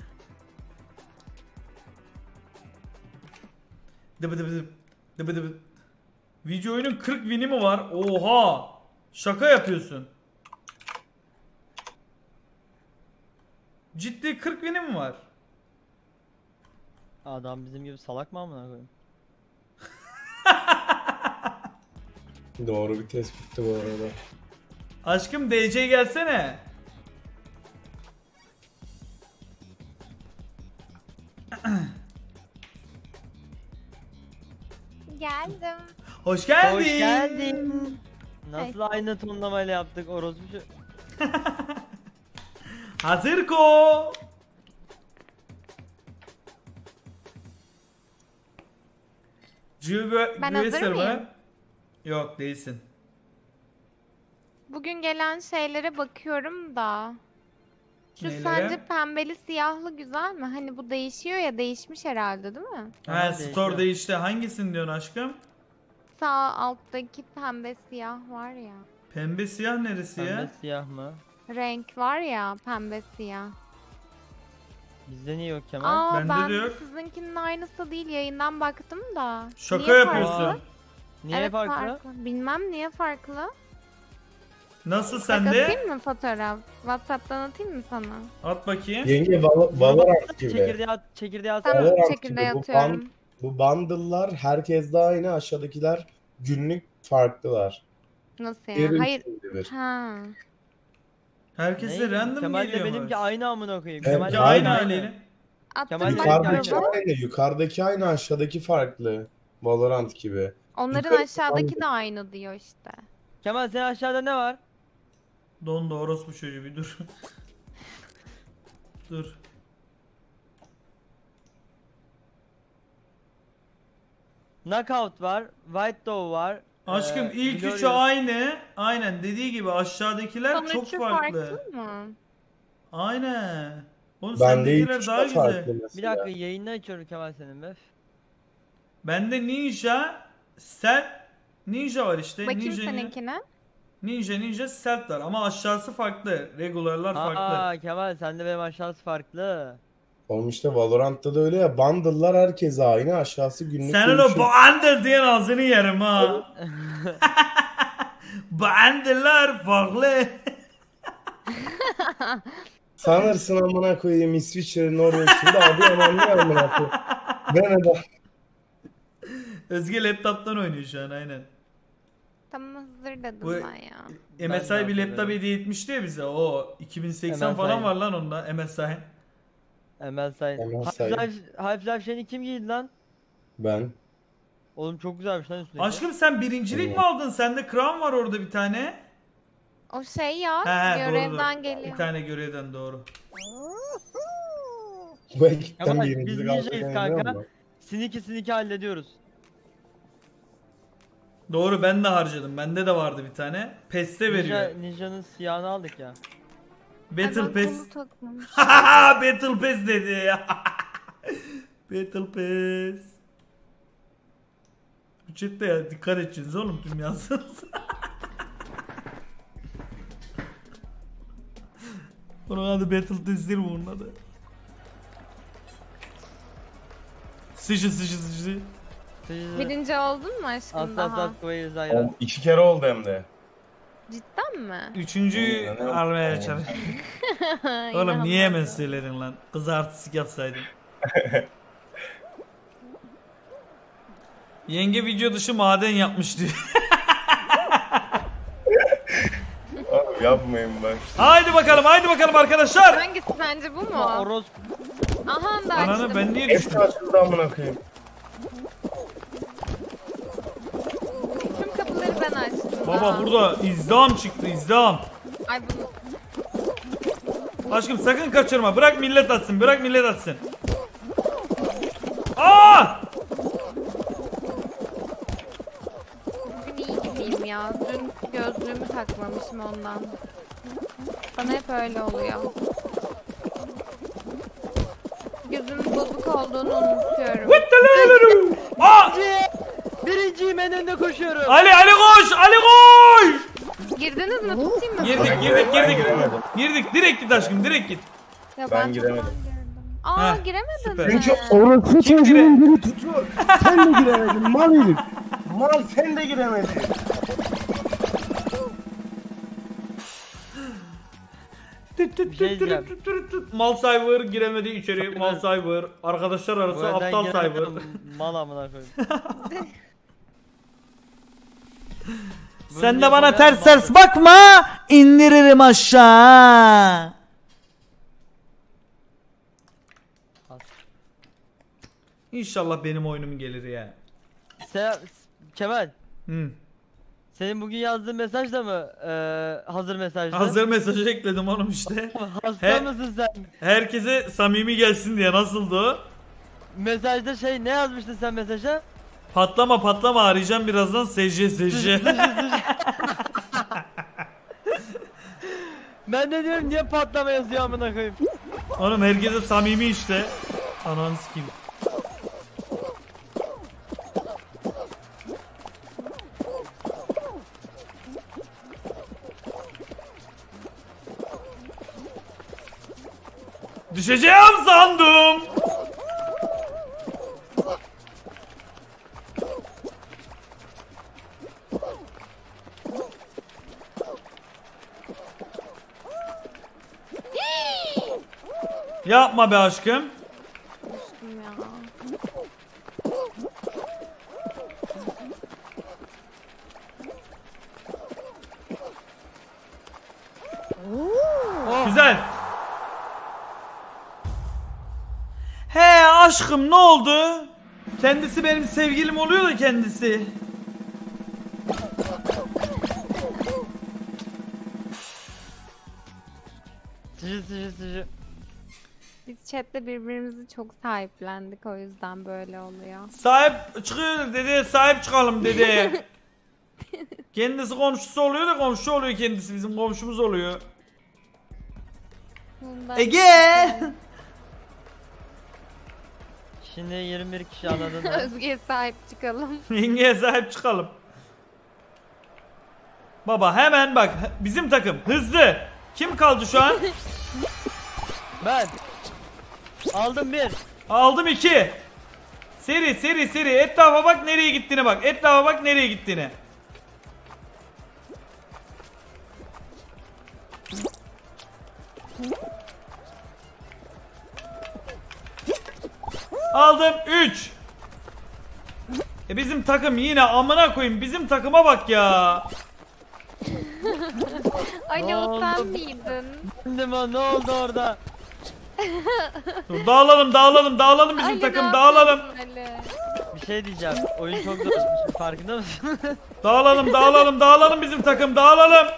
Dıbı dıbı dıbı dıbı dıbı. Video oyunun kırk win'i mi var? Oha! Şaka yapıyorsun. Ciddi kırk win'i mi var? Adam bizim gibi salak mı amına koyayım? Doğru bir tespitti bu arada. Aşkım D C gelsene. Geldim. Hoş geldin. Hoş geldin. Nasıl aynı tonlamayla yaptık orospu şu... Hazır ko. Cübe, Ben hazır mıyım? Yok değilsin. Bugün gelen şeylere bakıyorum da. Şu Neylere? sence pembeli siyahlı güzel mi? Hani bu değişiyor ya, değişmiş herhalde değil mi? Ha, Aha, store değişiyor. değişti. Hangisini diyorsun aşkım? Sağ alttaki pembe siyah var ya. Pembe siyah neresi Pembe ya? siyah mı? Renk var ya, pembe siyah. Bizde niye yok Kemal? Aa, Bende ben de yok. sizinkinin aynısı değil, yayından baktım da. Şaka Niye yapıyorsun. farklı? Niye Evet, farklı? Bilmem niye farklı. Nasıl Bak, sende? atayım mı fotoğraf? WhatsApp'tan atayım mı sana? At bakayım. Yenge Val Valorant gibi. Çekirdeği at, çekirdeği at. Tamam, Valorant çekirdeği gibi. Bu, atıyorum. ban- bu bundle'lar herkes de aynı, aşağıdakiler günlük farklılar. Nasıl ya? Diğeri Hayır. üçüncü bir. Ha. Herkese Ne? random Kemal'le geliyor benimki aynı amına koyayım. Evet, Kemal'le Ya Kemal- aynı benimki aileyle. Attım Kemal- bak Yukarıdaki gördüm. aynı, yukarıdaki aynı, aşağıdaki farklı. Valorant gibi. Onların Yukarı- aşağıdaki de aynı diyor işte. Kemal senin aşağıda ne var? Dondu orospu çocuğu, bir dur. Dur. Knockout var, White Dove var. Aşkım ee, ilk Glorious- üçü aynı. Aynen dediği gibi aşağıdakiler Son çok üçü farklı. farklı mı? Aynen. Oğlum Bende sendekiler ilk daha üçte farklı güzel. Bir mesela. dakika yayını açıyorum Kemal senin be. Bende Ninja, Stealth, Ninja var işte. Bakayım Ninja, seninkine. Ninja, Ninja, Stealth var ama aşağısı farklı. Regularlar farklı. Aa Kemal sende benim aşağısı farklı. Oğlum işte Valorant'ta da öyle ya. Bundle'lar herkese aynı, aşağısı günlük Senin o değişiyor. Bander diyen ağzını yerim ha. Banderlar farklı. Sanırsın amına koyayım İsviçre, Norveç şimdi abi amanlı amına koyayım. Ben de Özge laptop'tan oynuyor şu an aynen. Tamam, hazır dedim Bu- ben ya. M S Ben I de bir laptop hatırlıyorum. hediye etmişti ya bize. O iki bin seksen M S I. falan var lan onda M S I. Emel Say. Emel Say. Half-Life Half-Life şeyini kim giydi lan? ben. Oğlum çok güzelmiş lan üstündeki. Aşkım sen birincilik mi aldın? Sende crown var orada bir tane. O şey ya, He he doğru, görevden doğru. geliyor. Bir tane görevden doğru. Bu ekipten Kemal, biz birincilik ninjayız alacak kanka. inanıyor musun? Siniki siniki hallediyoruz. Doğru, ben de harcadım. Bende de vardı bir tane. Peste veriyor. Ninja, Ninja'nın siyahını aldık ya. Battle Ay, ben Pass. kolu takmamış. Battle Pass dedi. Battle Pass. Bu chatte ya dikkat edeceksiniz oğlum tüm yazsanız. Bunun adı Battle Pass değil, bunun adı. Sıçı sıçı sıçı. Birinci oldun mu aşkım Asla daha? asla koyarız hayran. Oğlum, İki kere oldu hem de. Cidden mi? Üçüncü Oğlum, almaya oğlum. çalışıyorum. Yine Oğlum niye hemen anladım. söyledin lan? Kız artistik yapsaydın. Yenge video dışı maden yapmış diyor. Abi yapmayın bak. Haydi bakalım, haydi bakalım arkadaşlar. Hangisi sence bu mu? Oros Aha da Ananı açtım. ben niye düştüm? Hepsi açıldı amına koyayım. Baba burada izdiham çıktı, izdiham. Ay bunu. Aşkım sakın kaçırma. Bırak millet atsın. Bırak millet atsın. Aa! Bugün iyi gibiyim ya. Dün gözlüğümü takmamışım ondan. Bana hep öyle oluyor. Gözümün bozuk olduğunu unutuyorum. Aa! Birinciyim, en önde koşuyorum. Ali Ali koş! Ali koş! Girdiniz mi? Tutayım mı? Girdik girdik girdik. Girdik direkt git aşkım, direkt git. Ya Ben çok giremedim. zor girdim. Aa Heh, giremedin süper. mi? Çünkü orası çocuğun biri tutuyor. Sen de giremedin mal herif. Mal sen de giremedin. Bir şey diyeceğim. Mal Cyber giremedi içeri. Mal Cyber. Arkadaşlar Bu arası elden aptal gelen Cyber. Mal amına koyayım. Sen de bana ters ters bakma. İndiririm aşağı. İnşallah benim oyunum gelir ya. Sen, Kemal, Hı. senin bugün yazdığın mesaj da mı eee hazır mesajdı? Hazır mesajı ekledim oğlum işte. Hasta He- mısın sen? Herkese samimi gelsin diye. Nasıldı o? Mesajda şey ne yazmıştın sen mesaja? Patlama patlama, arayacağım birazdan. Secde secde. Ben de diyorum niye patlama yazıyor amına koyayım. Oğlum herkese samimi işte. Ananı sikeyim. Düşeceğim sandım. Yapma be aşkım. Düştüm ya. Güzel. He aşkım, ne oldu? Kendisi benim sevgilim oluyor da kendisi. Sıcı sıcı sıcı. Biz chatte birbirimizi çok sahiplendik, o yüzden böyle oluyor. Sahip çıkıyor dedi, sahip çıkalım dedi. Kendisi komşusu oluyor da komşu oluyor kendisi, bizim komşumuz oluyor. Bundan Ege! Şimdi yirmi bir kişi anladın mı? Özge'ye sahip çıkalım. Yengeye sahip çıkalım. Baba hemen bak, bizim takım hızlı. Kim kaldı şu an? Ben. Aldım bir. Aldım iki. Seri seri seri, etrafa bak nereye gittiğine bak. Etrafa bak nereye gittiğine. Aldım üç. E bizim takım yine amına koyayım, bizim takıma bak ya. Ali o oldu? sen miydin? Şimdi mi? Ne oldu orada? Dur, dağılalım dağılalım dağılalım bizim Ali, takım ne dağılalım. yapıyorsun Ali? Bir şey diyeceğim. Oyun çok zor. Farkında mısın? Dağılalım dağılalım dağılalım bizim takım dağılalım.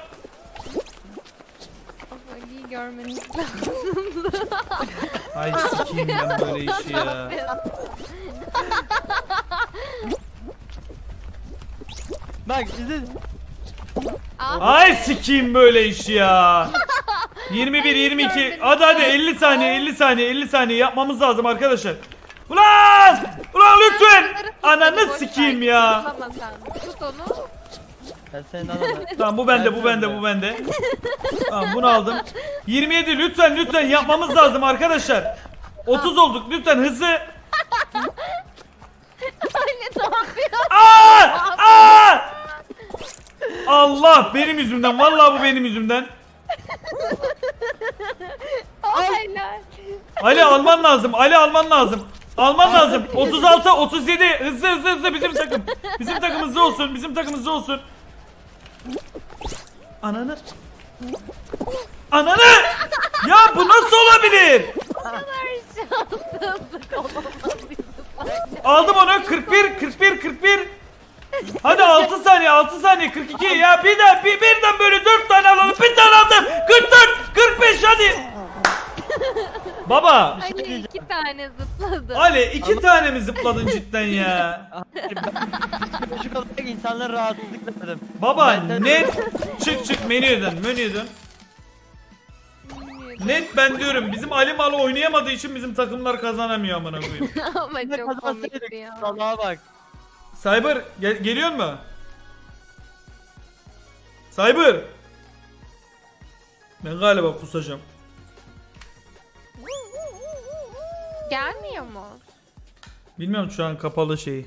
Of, Ali'yi görmeniz lazım. Ay sikeyim ben böyle işi ya. Bak izin. Ah, Ay sikeyim böyle işi ya. yirmi bir yirmi iki. Hadi hadi elli saniye elli saniye elli saniye yapmamız lazım arkadaşlar. Ulan! Ulan lütfen! Ananı sikeyim ya. Tutamam sen. Tut onu. Ben senin ananı. Tamam bu bende bu bende bu bende. Tamam bunu aldım. yirmi yedi lütfen lütfen yapmamız lazım arkadaşlar. otuz olduk lütfen hızlı. Ali ne yapıyor? Aa! Aa! Allah benim yüzümden, vallahi bu benim yüzümden. Aynen. Ali alman lazım. Ali alman lazım. Alman lazım. otuz altı otuz yedi hızlı hızlı hızlı bizim takım. Bizim takım hızlı olsun. Bizim takım hızlı olsun. Ananı. Ananı! Ya bu nasıl olabilir? Bu kadar şanssızlık olamaz. Aldım onu. kırk bir kırk bir kırk bir. Hadi altı saniye altı saniye kırk iki ya bir daha bir, birden böyle dört tane alalım bir tane aldım kırk dört kırk beş hadi. Baba. Ali iki tane zıpladı. Ali iki tane mi zıpladın cidden ya? Çocuk olarak insanlara rahatsızlık verdim. Baba Ben de- net çık çık menüden menüden. Net ben diyorum bizim Ali Malı oynayamadığı için bizim takımlar kazanamıyor amına koyayım. Ama Ne çok kazansaydık komikti ya. salağa bak. Cyber gel geliyor mu? Cyber. Ben galiba kusacağım. Gelmiyor mu? Bilmiyorum şu an kapalı şeyi.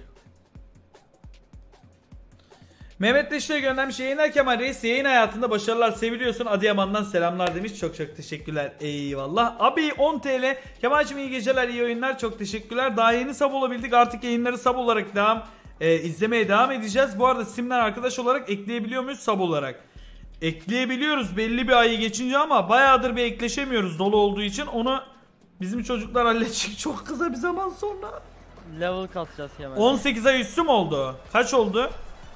Mehmet Deşte göndermiş yayınlar Kemal Reis yayın hayatında başarılar seviliyorsun Adıyaman'dan selamlar demiş çok çok teşekkürler eyvallah. Abi on T L Kemal'cim iyi geceler iyi oyunlar çok teşekkürler daha yeni sub olabildik artık yayınları sub olarak devam e, izlemeye devam edeceğiz. Bu arada Sim'den arkadaş olarak ekleyebiliyor muyuz sub olarak? Ekleyebiliyoruz belli bir ayı geçince ama bayağıdır bir ekleşemiyoruz dolu olduğu için onu bizim çocuklar halledecek çok kısa bir zaman sonra. Level katacağız hemen. on sekiz ay üstü mü oldu? Kaç oldu?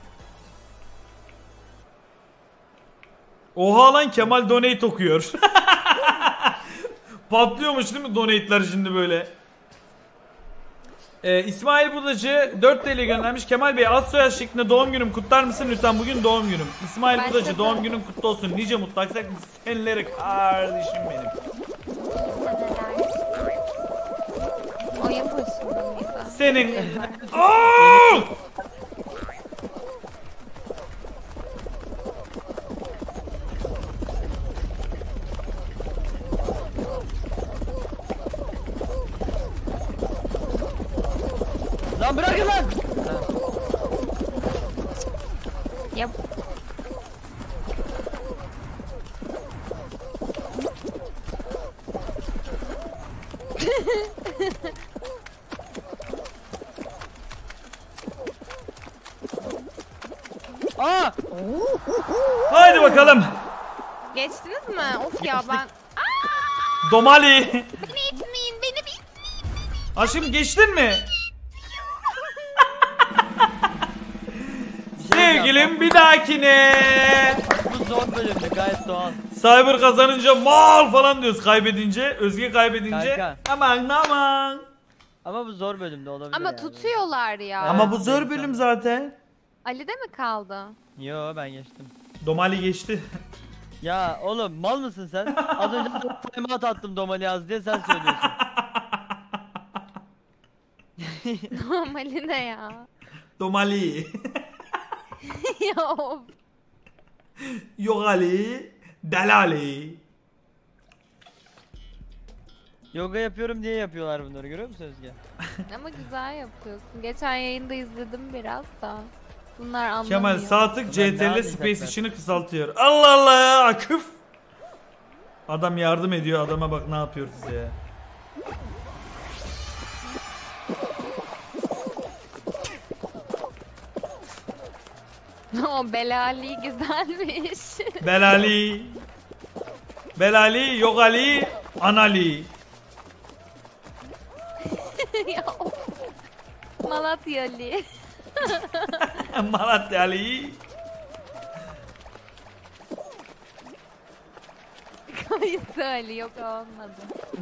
Oha lan Kemal donate okuyor. Patlıyormuş değil mi donate'ler şimdi böyle? Ee, İsmail Budacı dört T L göndermiş. Kemal Bey az soyaç şeklinde doğum günüm kutlar mısın lütfen bugün doğum günüm. İsmail Başladı. Budacı doğum günün kutlu olsun. Nice mutlu aksak senleri kardeşim benim. Oyun başında mıydı? Senin... Aa! Lan bırakın lan. Yap. Aa! Haydi bakalım. Geçtiniz mi? Of ya ben... Domali. Beni itmeyin, beni bir itmeyin. Aşkım geçtin mi? Sevgilim bir dahakine. Bu zor bölümdü gayet doğal. Cyber kazanınca mal falan diyoruz kaybedince. Özge kaybedince. Kanka. Aman aman. Ama bu zor bölümde olabilir Ama yani. tutuyorlar ya. Ama bu zor bölüm zaten. Ali de mi kaldı? Yo ben geçtim. Domali geçti. Ya oğlum mal mısın sen? Az önce timeout attım Domali yaz diye sen söylüyorsun. Normali ne ya? Domali. Ya of. Yogali. Delali. Yoga yapıyorum diye yapıyorlar bunları görüyor musun Özge? Ama güzel yapıyorsun. Geçen yayında izledim biraz da. Bunlar anlamıyor. Kemal sağ tık C ne T L anlayacaklar? space içini kısaltıyor. Allah Allah akıf. Adam yardım ediyor adama bak ne yapıyor size ya. O Belali güzelmiş. Belali. Belali, Yogali, Anali. Ya of. Malatyalı. Malatyali. Kayısı Ali yok olmadı.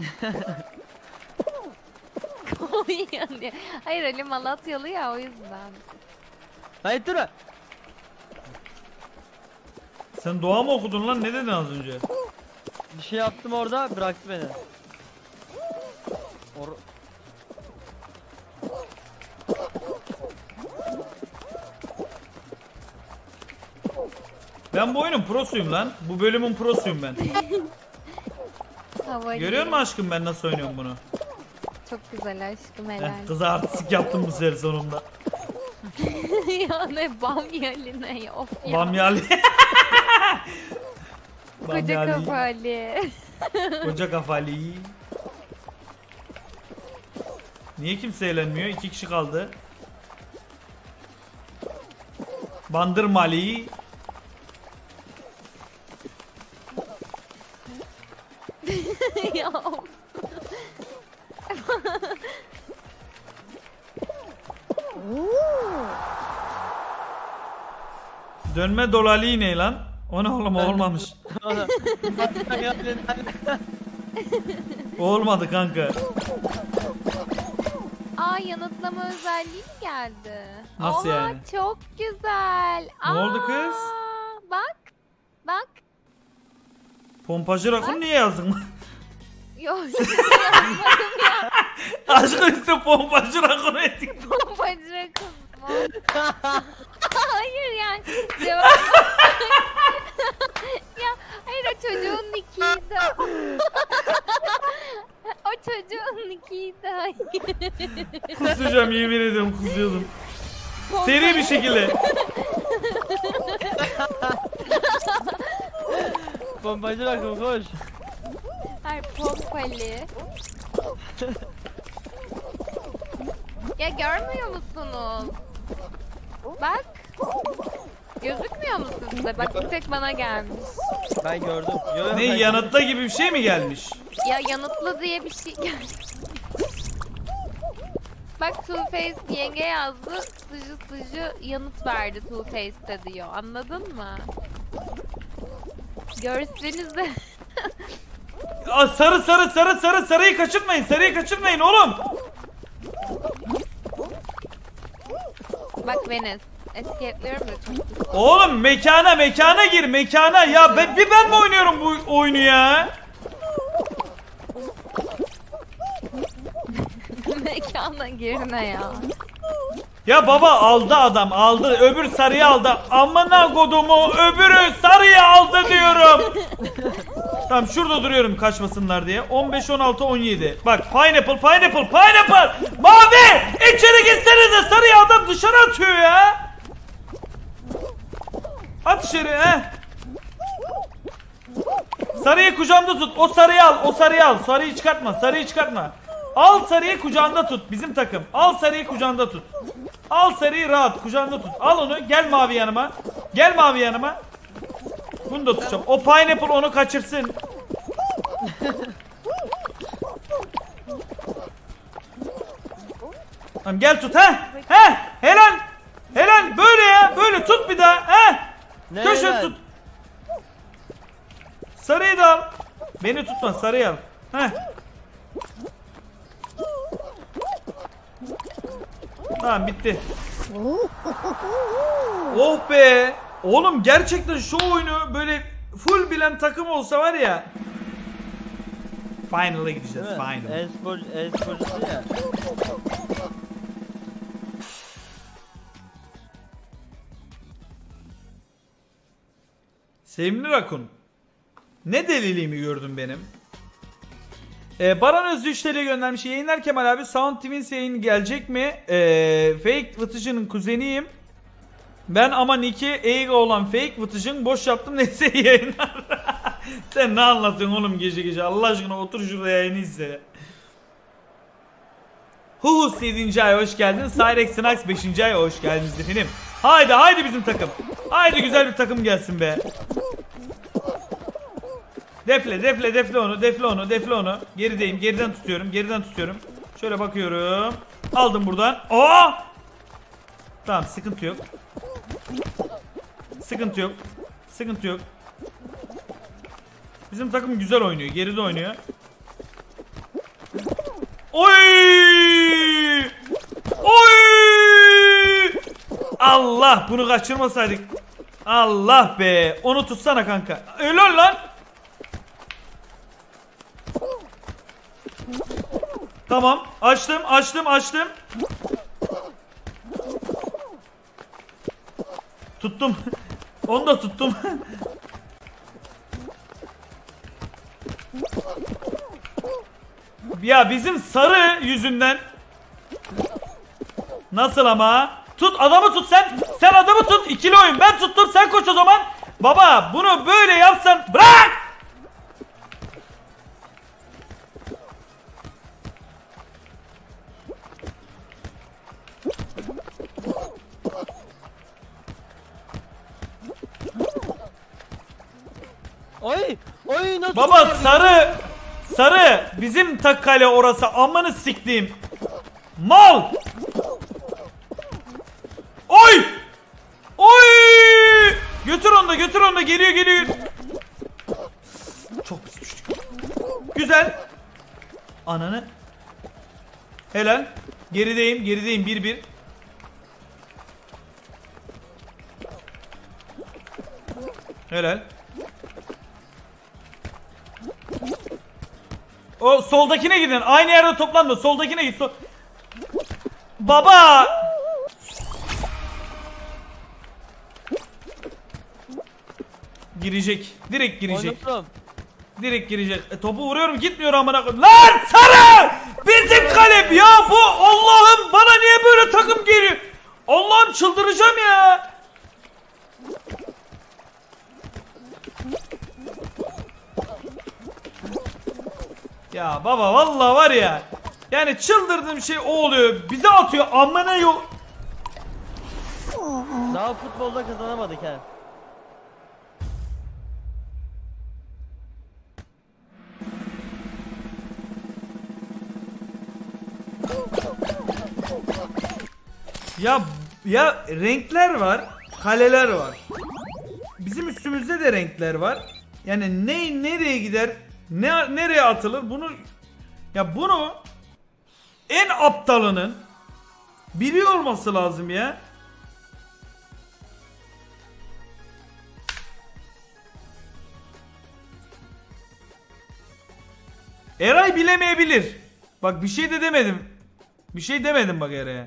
Konyalı. Hayır Ali Malatyalı ya o yüzden. Hayır dur. Sen doğa mı okudun lan ne dedin az önce? Bir şey yaptım orada bıraktı beni. Or Ben bu oyunun prosuyum lan. Bu bölümün prosuyum ben. Havali. Görüyor musun aşkım ben nasıl oynuyorum bunu? Çok güzel aşkım Heh, helal. kıza artistik yaptım bu sefer sonunda. Ya ne bamyalı ne ya of ya. Bamyali. Koca kafalı. Koca kafalı. Niye kimse eğlenmiyor? İki kişi kaldı. Bandırmali. Ya of. Dönme dolali ne lan? O ne oğlum olmamış. Olmadı kanka. Aa yanıtlama özelliği mi geldi? Nasıl Oha, yani? çok güzel. Ne Aa, oldu kız? Bak. Bak. Pompacı rakun niye yazdın? Yok yazmadım ya. Aşkın üstü pompacı rakun ettik. Bombacı kızım. Hayır yani. Cevap. Ya hayır o çocuğun nikiydi. O çocuğun nikiydi. Hayır. Kusacağım yemin ediyorum kusuyordum. Seri bir şekilde. Bombacı rakım koş. Hayır pompali. Ya görmüyor musunuz? Bak. Gözükmüyor mu size? Bak bir tek bana gelmiş. Ben gördüm. Yo, yo, Ne ben yanıtla gibi bir şey mi gelmiş? Ya yanıtlı diye bir şey geldi. Bak Two Face yenge yazdı. Sıcı sıcı yanıt verdi Two Face'te diyor. Anladın mı? Görsenize. Aa, sarı sarı sarı sarı sarıyı kaçırmayın. Sarıyı kaçırmayın oğlum. Bak Venice. Etiketliyorum da çok. Oğlum mekana mekana gir mekana. Ya ben, bir ben mi oynuyorum bu oyunu ya? Mekana girme ya. Ya baba aldı adam aldı. Öbür sarıyı aldı. Amına kodumu öbürü sarıyı aldı diyorum. Tamam şurada duruyorum kaçmasınlar diye. on beş, on altı, on yedi. Bak pineapple pineapple pineapple. Mavi içeri gitsenize, sarıyı adam dışarı atıyor ya. At içeri he. Sarıyı kucağında tut. O sarıyı al. O sarıyı al. Sarıyı çıkartma. Sarıyı çıkartma. Al sarıyı kucağında tut. Bizim takım. Al sarıyı kucağında tut. Al sarıyı rahat kucağında tut. Al onu. Gel mavi yanıma. Gel mavi yanıma. Bunu da tutacağım. O pineapple onu kaçırsın. Tamam gel tut he. He. Helal. Helal. Böyle ya. Böyle tut bir daha. He. Ne Köşe helal? tut. Sarıyı da al. Beni tutma, sarıyı al. Heh. Tamam bitti. Oh be. Oğlum gerçekten şu oyunu böyle full bilen takım olsa var ya. Final'a gideceğiz. Değil mi? Final. E-spor, e-sporcusu ya. Sevimli Rakun. Ne deliliğimi gördün benim? Ee, Baran Özlü üç T L göndermiş. Yayınlar Kemal abi. Sound Twins yayın gelecek mi? Ee, fake Vıtıcı'nın kuzeniyim. Ben ama Nick'i Eiga olan Fake Vıtıcı'nın boş yaptım. Neyse yayınlar. Sen ne anlatıyorsun oğlum gece gece? Allah aşkına otur şurada yayını izle. Huhus yedinci ay hoş geldin. Cyrex Snax beşinci ay hoş geldiniz efendim. Haydi haydi bizim takım. Haydi güzel bir takım gelsin be. Defle defle defle onu defle onu defle onu. Gerideyim, geriden tutuyorum, geriden tutuyorum. Şöyle bakıyorum. Aldım buradan. Oo! Tamam, sıkıntı yok. Sıkıntı yok. Sıkıntı yok. Bizim takım güzel oynuyor, geride oynuyor. Oy! Oy! Allah, bunu kaçırmasaydık. Allah be. Onu tutsana kanka. Öyle lan. Tamam. Açtım, açtım, açtım. Tuttum. Onu da tuttum. Ya bizim sarı yüzünden. Nasıl ama? Tut adamı tut sen. Sen adamı tut. İkili oyun. Ben tuttum. Sen koş o zaman. Baba bunu böyle yapsan. Bırak. Oy! Oy nasıl? Baba var? sarı. Sarı. Bizim tak kale orası. Amanı siktiğim. Mal. Oy. Oy. Götür onu da, götür onu da. Geliyor, geliyor. Çok pis düştük. Güzel. Ananı. Helal. Gerideyim, gerideyim. bir bir. Helal. O soldakine gidin. Aynı yerde toplanma. Soldakine git. Sol... Baba. Girecek. Direkt girecek. Oynadım. Direkt girecek. E, topu vuruyorum, gitmiyor amına koyayım. Lan sarı! Bizim kalem ya bu. Allah'ım, bana niye böyle takım geliyor? Allah'ım, çıldıracağım ya. Ya baba vallahi var ya. Yani çıldırdığım şey o oluyor. Bize atıyor amına yok. Daha futbolda kazanamadık he. Ya ya renkler var, kaleler var. Bizim üstümüzde de renkler var. Yani ne nereye gider, ne nereye atılır bunu, ya bunu en aptalının biliyor olması lazım ya. Eray bilemeyebilir. Bak bir şey de demedim. Bir şey demedim bak Eray'a.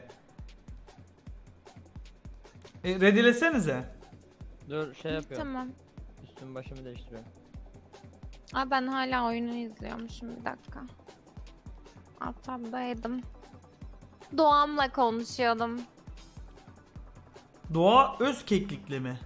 E, redilesenize. Dur şey yapıyorum. Tamam. Üstümü başımı değiştiriyorum. Aa, ben hala oyunu izliyormuşum, bir dakika. Altandaydım. Doğamla konuşuyordum. Doğa Özkeklik'le mi?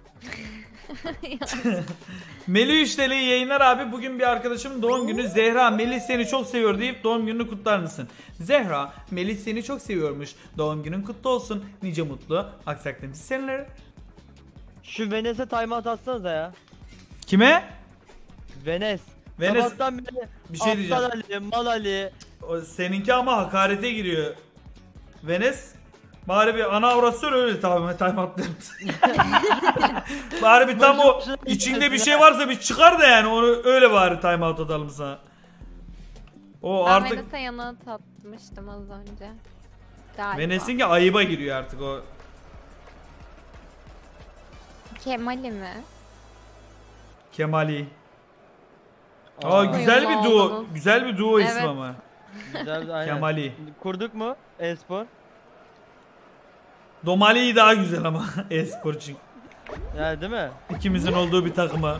Melih Üçteli yayınlar abi. Bugün bir arkadaşımın doğum günü. Zehra, Melih seni çok seviyor deyip doğum gününü kutlar mısın? Zehra, Melih seni çok seviyormuş. Doğum günün kutlu olsun. Nice mutlu aksaklı müzisyenler. Şu Venes'e timeout atsanıza ya. Kime? Venes. Venes- Sabahtan beri Bir şey diyeceğim. Aptal Ali, Mal Ali. O seninki ama hakarete giriyor. Venes. Bari bir ana orasyon öyle tamam time atlayalım. Bari bir tam o içinde bir şey varsa bir çıkar da yani onu öyle bari time out atalım sana. O Ben artık Venes'e yanıt atmıştım az önce. Galiba. Venes'inki ayıba giriyor artık o. Kemal'i mi? Kemali. Aa, Aa güzel bir Uyumlu duo. oldunuz. Güzel bir duo ismi Evet. ama. Güzel, aynen. Kemali. Kurduk mu? E-spor. Domali daha güzel ama e-spor için. Yani değil mi? İkimizin olduğu bir takıma.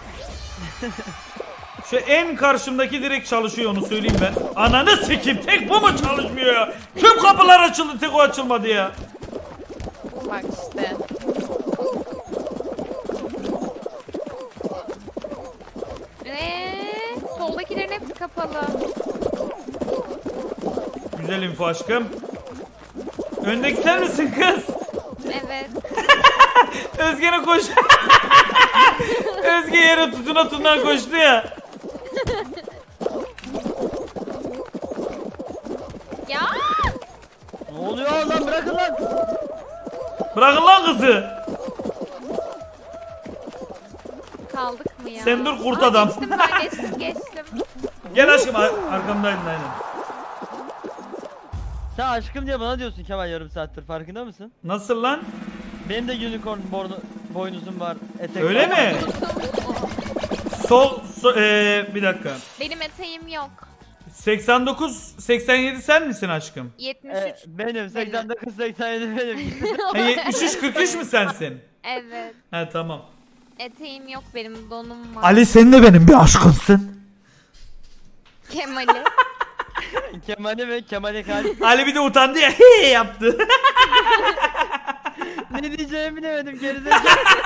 Şu en karşımdaki direkt çalışıyor, onu söyleyeyim ben. Ananı sikeyim, tek bu mu çalışmıyor ya? Tüm kapılar açıldı, tek o açılmadı ya. Bak işte. Eee, soldakilerin hepsi kapalı. Güzel info aşkım. Öndeki sen misin kız? Evet. Özge'ne koş. Özge yere tutuna tutuna koştu ya. Ya! Ne oluyor lan, bırakın lan. Bırakın lan kızı. Kaldık mı ya? Sen dur kurt Aa, adam. Geçtim ben, geçtim geçtim. Gel aşkım, ar- arkamdaydın aynen. Sen aşkım diye bana diyorsun Kemal yarım saattir, farkında mısın? Nasıl lan? Benim de unicorn bornu, boynuzum var. Etek Öyle var. mi? Sol, so, ee, bir dakika. Benim eteğim yok. seksen dokuz seksen yedi sen misin aşkım? yetmiş E, üç. benim seksen dokuz seksen yedi benim. Ha, yetmiş üç kırk üç mü sensin? Evet. Ha tamam. Eteğim yok, benim donum var. Ali sen de benim bir aşkımsın. Kemal'i. Kemal'i mi? Kemal'i kalp. Ali bir de utandı ya he yaptı. Ne diyeceğimi bilemedim gerizekalı.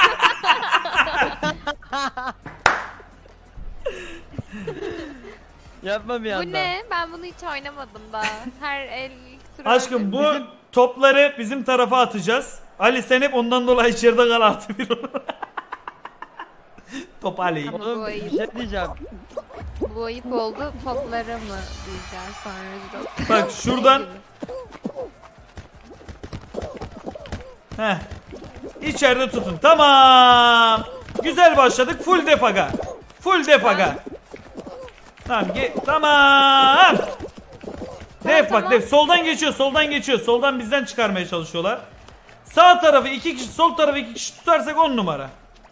Yapma bir anda. Bu ne? Ben bunu hiç oynamadım daha. Her el ilk tur Aşkım bu Bizim- topları bizim tarafa atacağız. Ali sen hep ondan dolayı içeride kal, artı bir onu. Top Ali. Ama Oğlum bu bir ayıp. şey diyeceğim. Bu ayıp oldu. Topları mı diyeceğim sonra. Bak şuradan. Heh. İçeride tutun. Tamam. Güzel başladık. Full def aga. Full def aga. Tamam. Tamam. Def bak tamam. def. Soldan geçiyor. Soldan geçiyor. Soldan bizden çıkarmaya çalışıyorlar. Sağ tarafı iki kişi, sol tarafı iki kişi tutarsak on numara.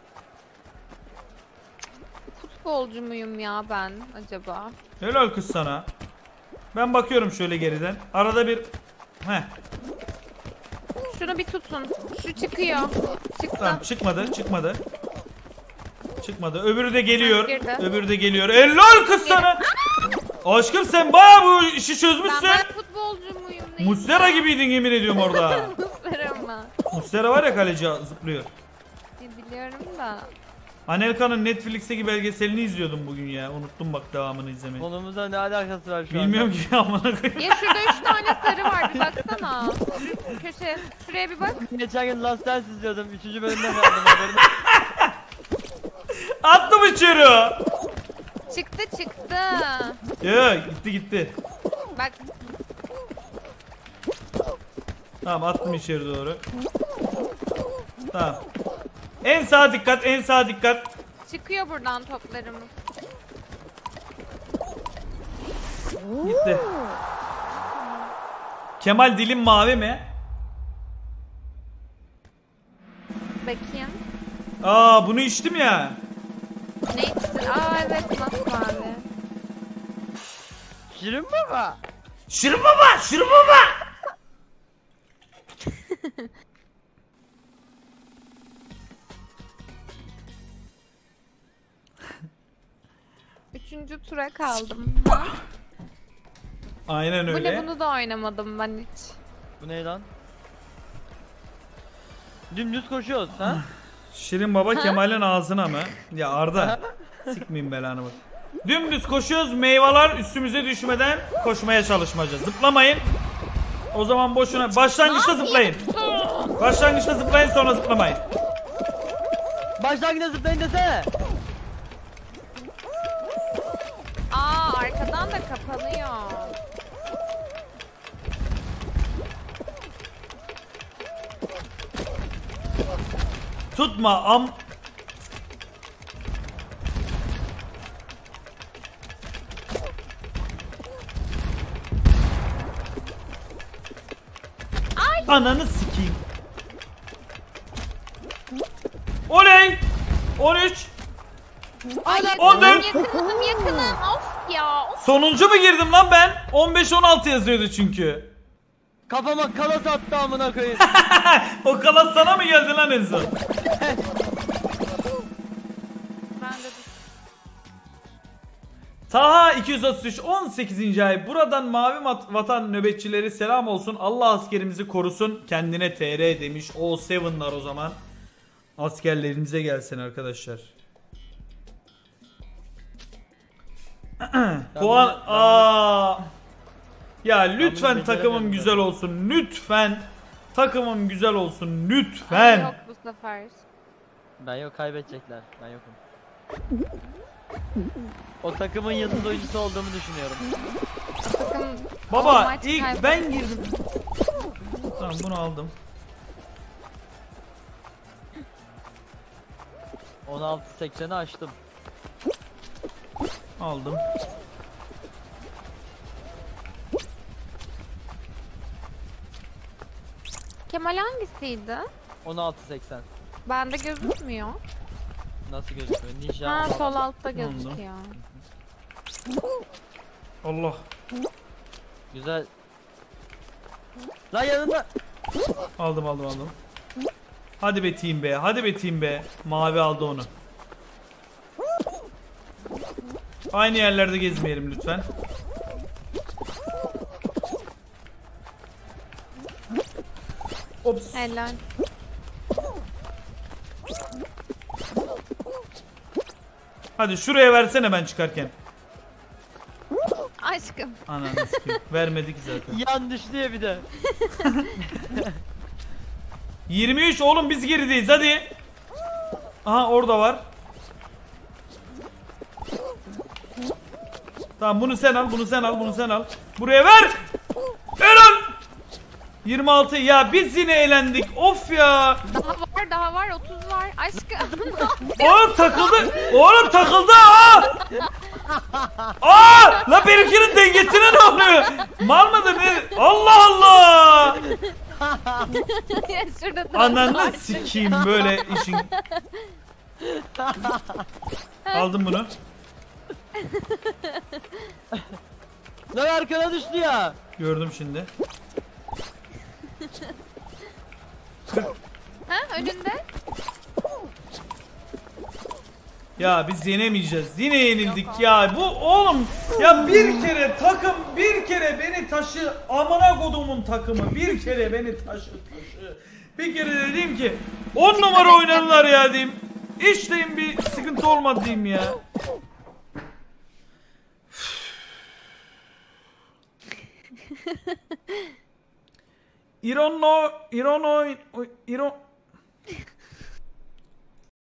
Futbolcu muyum ya ben acaba? Helal kız sana. Ben bakıyorum şöyle geriden. Arada bir... Heh. Şunu bir tutun. Şu çıkıyor. Çıktı. Tamam çıkmadı çıkmadı. Çıkmadı. Öbürü de geliyor. Girdi. Öbürü de geliyor. Helal kız sana. Aşkım sen bayağı bu işi Ben çözmüşsün. ben futbolcu muyum? Neyim? Muslera gibiydin yemin ediyorum orada. Muslera mı? Muslera var ya kaleci zıplıyor. Biliyorum da. Anelka'nın Netflix'teki belgeselini izliyordum bugün ya. Unuttum bak devamını izlemeyi. Konumuzda ne alakası var şu Bilmiyorum ki amına koyayım. Ya şurada üç tane sarı var bir baksana. Şu köşe. Şuraya bir bak. anda? Geçen gün Last Dance izliyordum. Üçüncü bölümde kaldım haberim. Attım içeri o. Çıktı çıktı. Ya gitti gitti. Bak Tamam attım içeri doğru. Tamam. En sağa dikkat, en sağa dikkat. çıkıyor buradan toplarımız. Gitti. Kemal dilin mavi mi? Bakayım. Aa bunu içtim ya. Ne içtin? Aa evet masmavi. Şirin baba. Şirin baba, Şirin baba. Üçüncü tura kaldım. Aynen Bu öyle. ne, bunu da oynamadım ben hiç. Bu ne lan? Dümdüz koşuyoruz ha? Şirin baba Kemal'in ağzına mı? Ya Arda. Sikmeyeyim belanı bak. Dümdüz koşuyoruz, meyveler üstümüze düşmeden koşmaya çalışmaca. Zıplamayın. O zaman boşuna. Başlangıçta zıplayın. Başlangıçta zıplayın, sonra zıplamayın. Başlangıçta zıplayın desene. Aa arkadan da kapanıyor. Tutma am. Ay. Ananı sikeyim. Oley! on üç. Ay on dört. yakınım yakınım yakınım. Of ya. Of. Sonuncu mu girdim lan ben? on beş on altı yazıyordu çünkü. Kafama kalas attı amına koyayım. O kalas sana mı geldi lan en son? Ben de Taha iki yüz otuz üç on sekizinci ay. Buradan mavi vatan nöbetçileri selam olsun. Allah askerimizi korusun. Kendine T R demiş. O seven'lar o zaman. Askerlerimize gelsin arkadaşlar. Puan bunu- aa. Ya lütfen bunu takımım beceremiyorum güzel olsun. Lütfen takımım güzel olsun. Ay, Lütfen. yok bu sefer. Ben yok, kaybedecekler. Ben yokum. O takımın yıldız oyuncusu olduğumu düşünüyorum. Takım Baba maç ilk kaybettik. ben girdim. Tamam bunu aldım. on altı sekseni açtım. Aldım. Kemal hangisiydi? on altı seksen. Bende gözükmüyor. Nasıl gözüküyor? Ninja. Ha on altı. sol altta gözüküyor. Allah. Güzel. Lan yanında. Aldım aldım aldım. Hadi be team be. Hadi be team be. Mavi aldı onu. Aynı yerlerde gezmeyelim lütfen. Ops. Helal. Hadi şuraya versene ben çıkarken. Aşkım. Ananı sikeyim. Vermedi ki zaten. Yan düştü ya bir de. yirmi üç oğlum biz gerideyiz hadi. Aha orada var. Tamam bunu sen al, bunu sen al, bunu sen al. Buraya ver. Helal. yirmi altı ya biz yine eğlendik. Of ya. Daha var var, daha var, otuz var. Aşkım. Oğlum takıldı. Oğlum takıldı ha. Aa! La benimkinin dengesine ne oluyor? Mal mıdır ne? Allah Allah! Ya şurada da Ananı var. sikeyim böyle işin. Aldım bunu. Lan arkana düştü ya. Gördüm şimdi. Ha önünde. Ya biz yenemeyeceğiz. Yine yenildik ya. Bu oğlum ya bir kere takım bir kere beni taşı amına kodumun takımı bir kere beni taşı taşı. Bir kere dedim ki on numara oynarlar ya diyeyim. Hiç diyeyim bir sıkıntı olmadı diyeyim ya. İrono, İrono, İro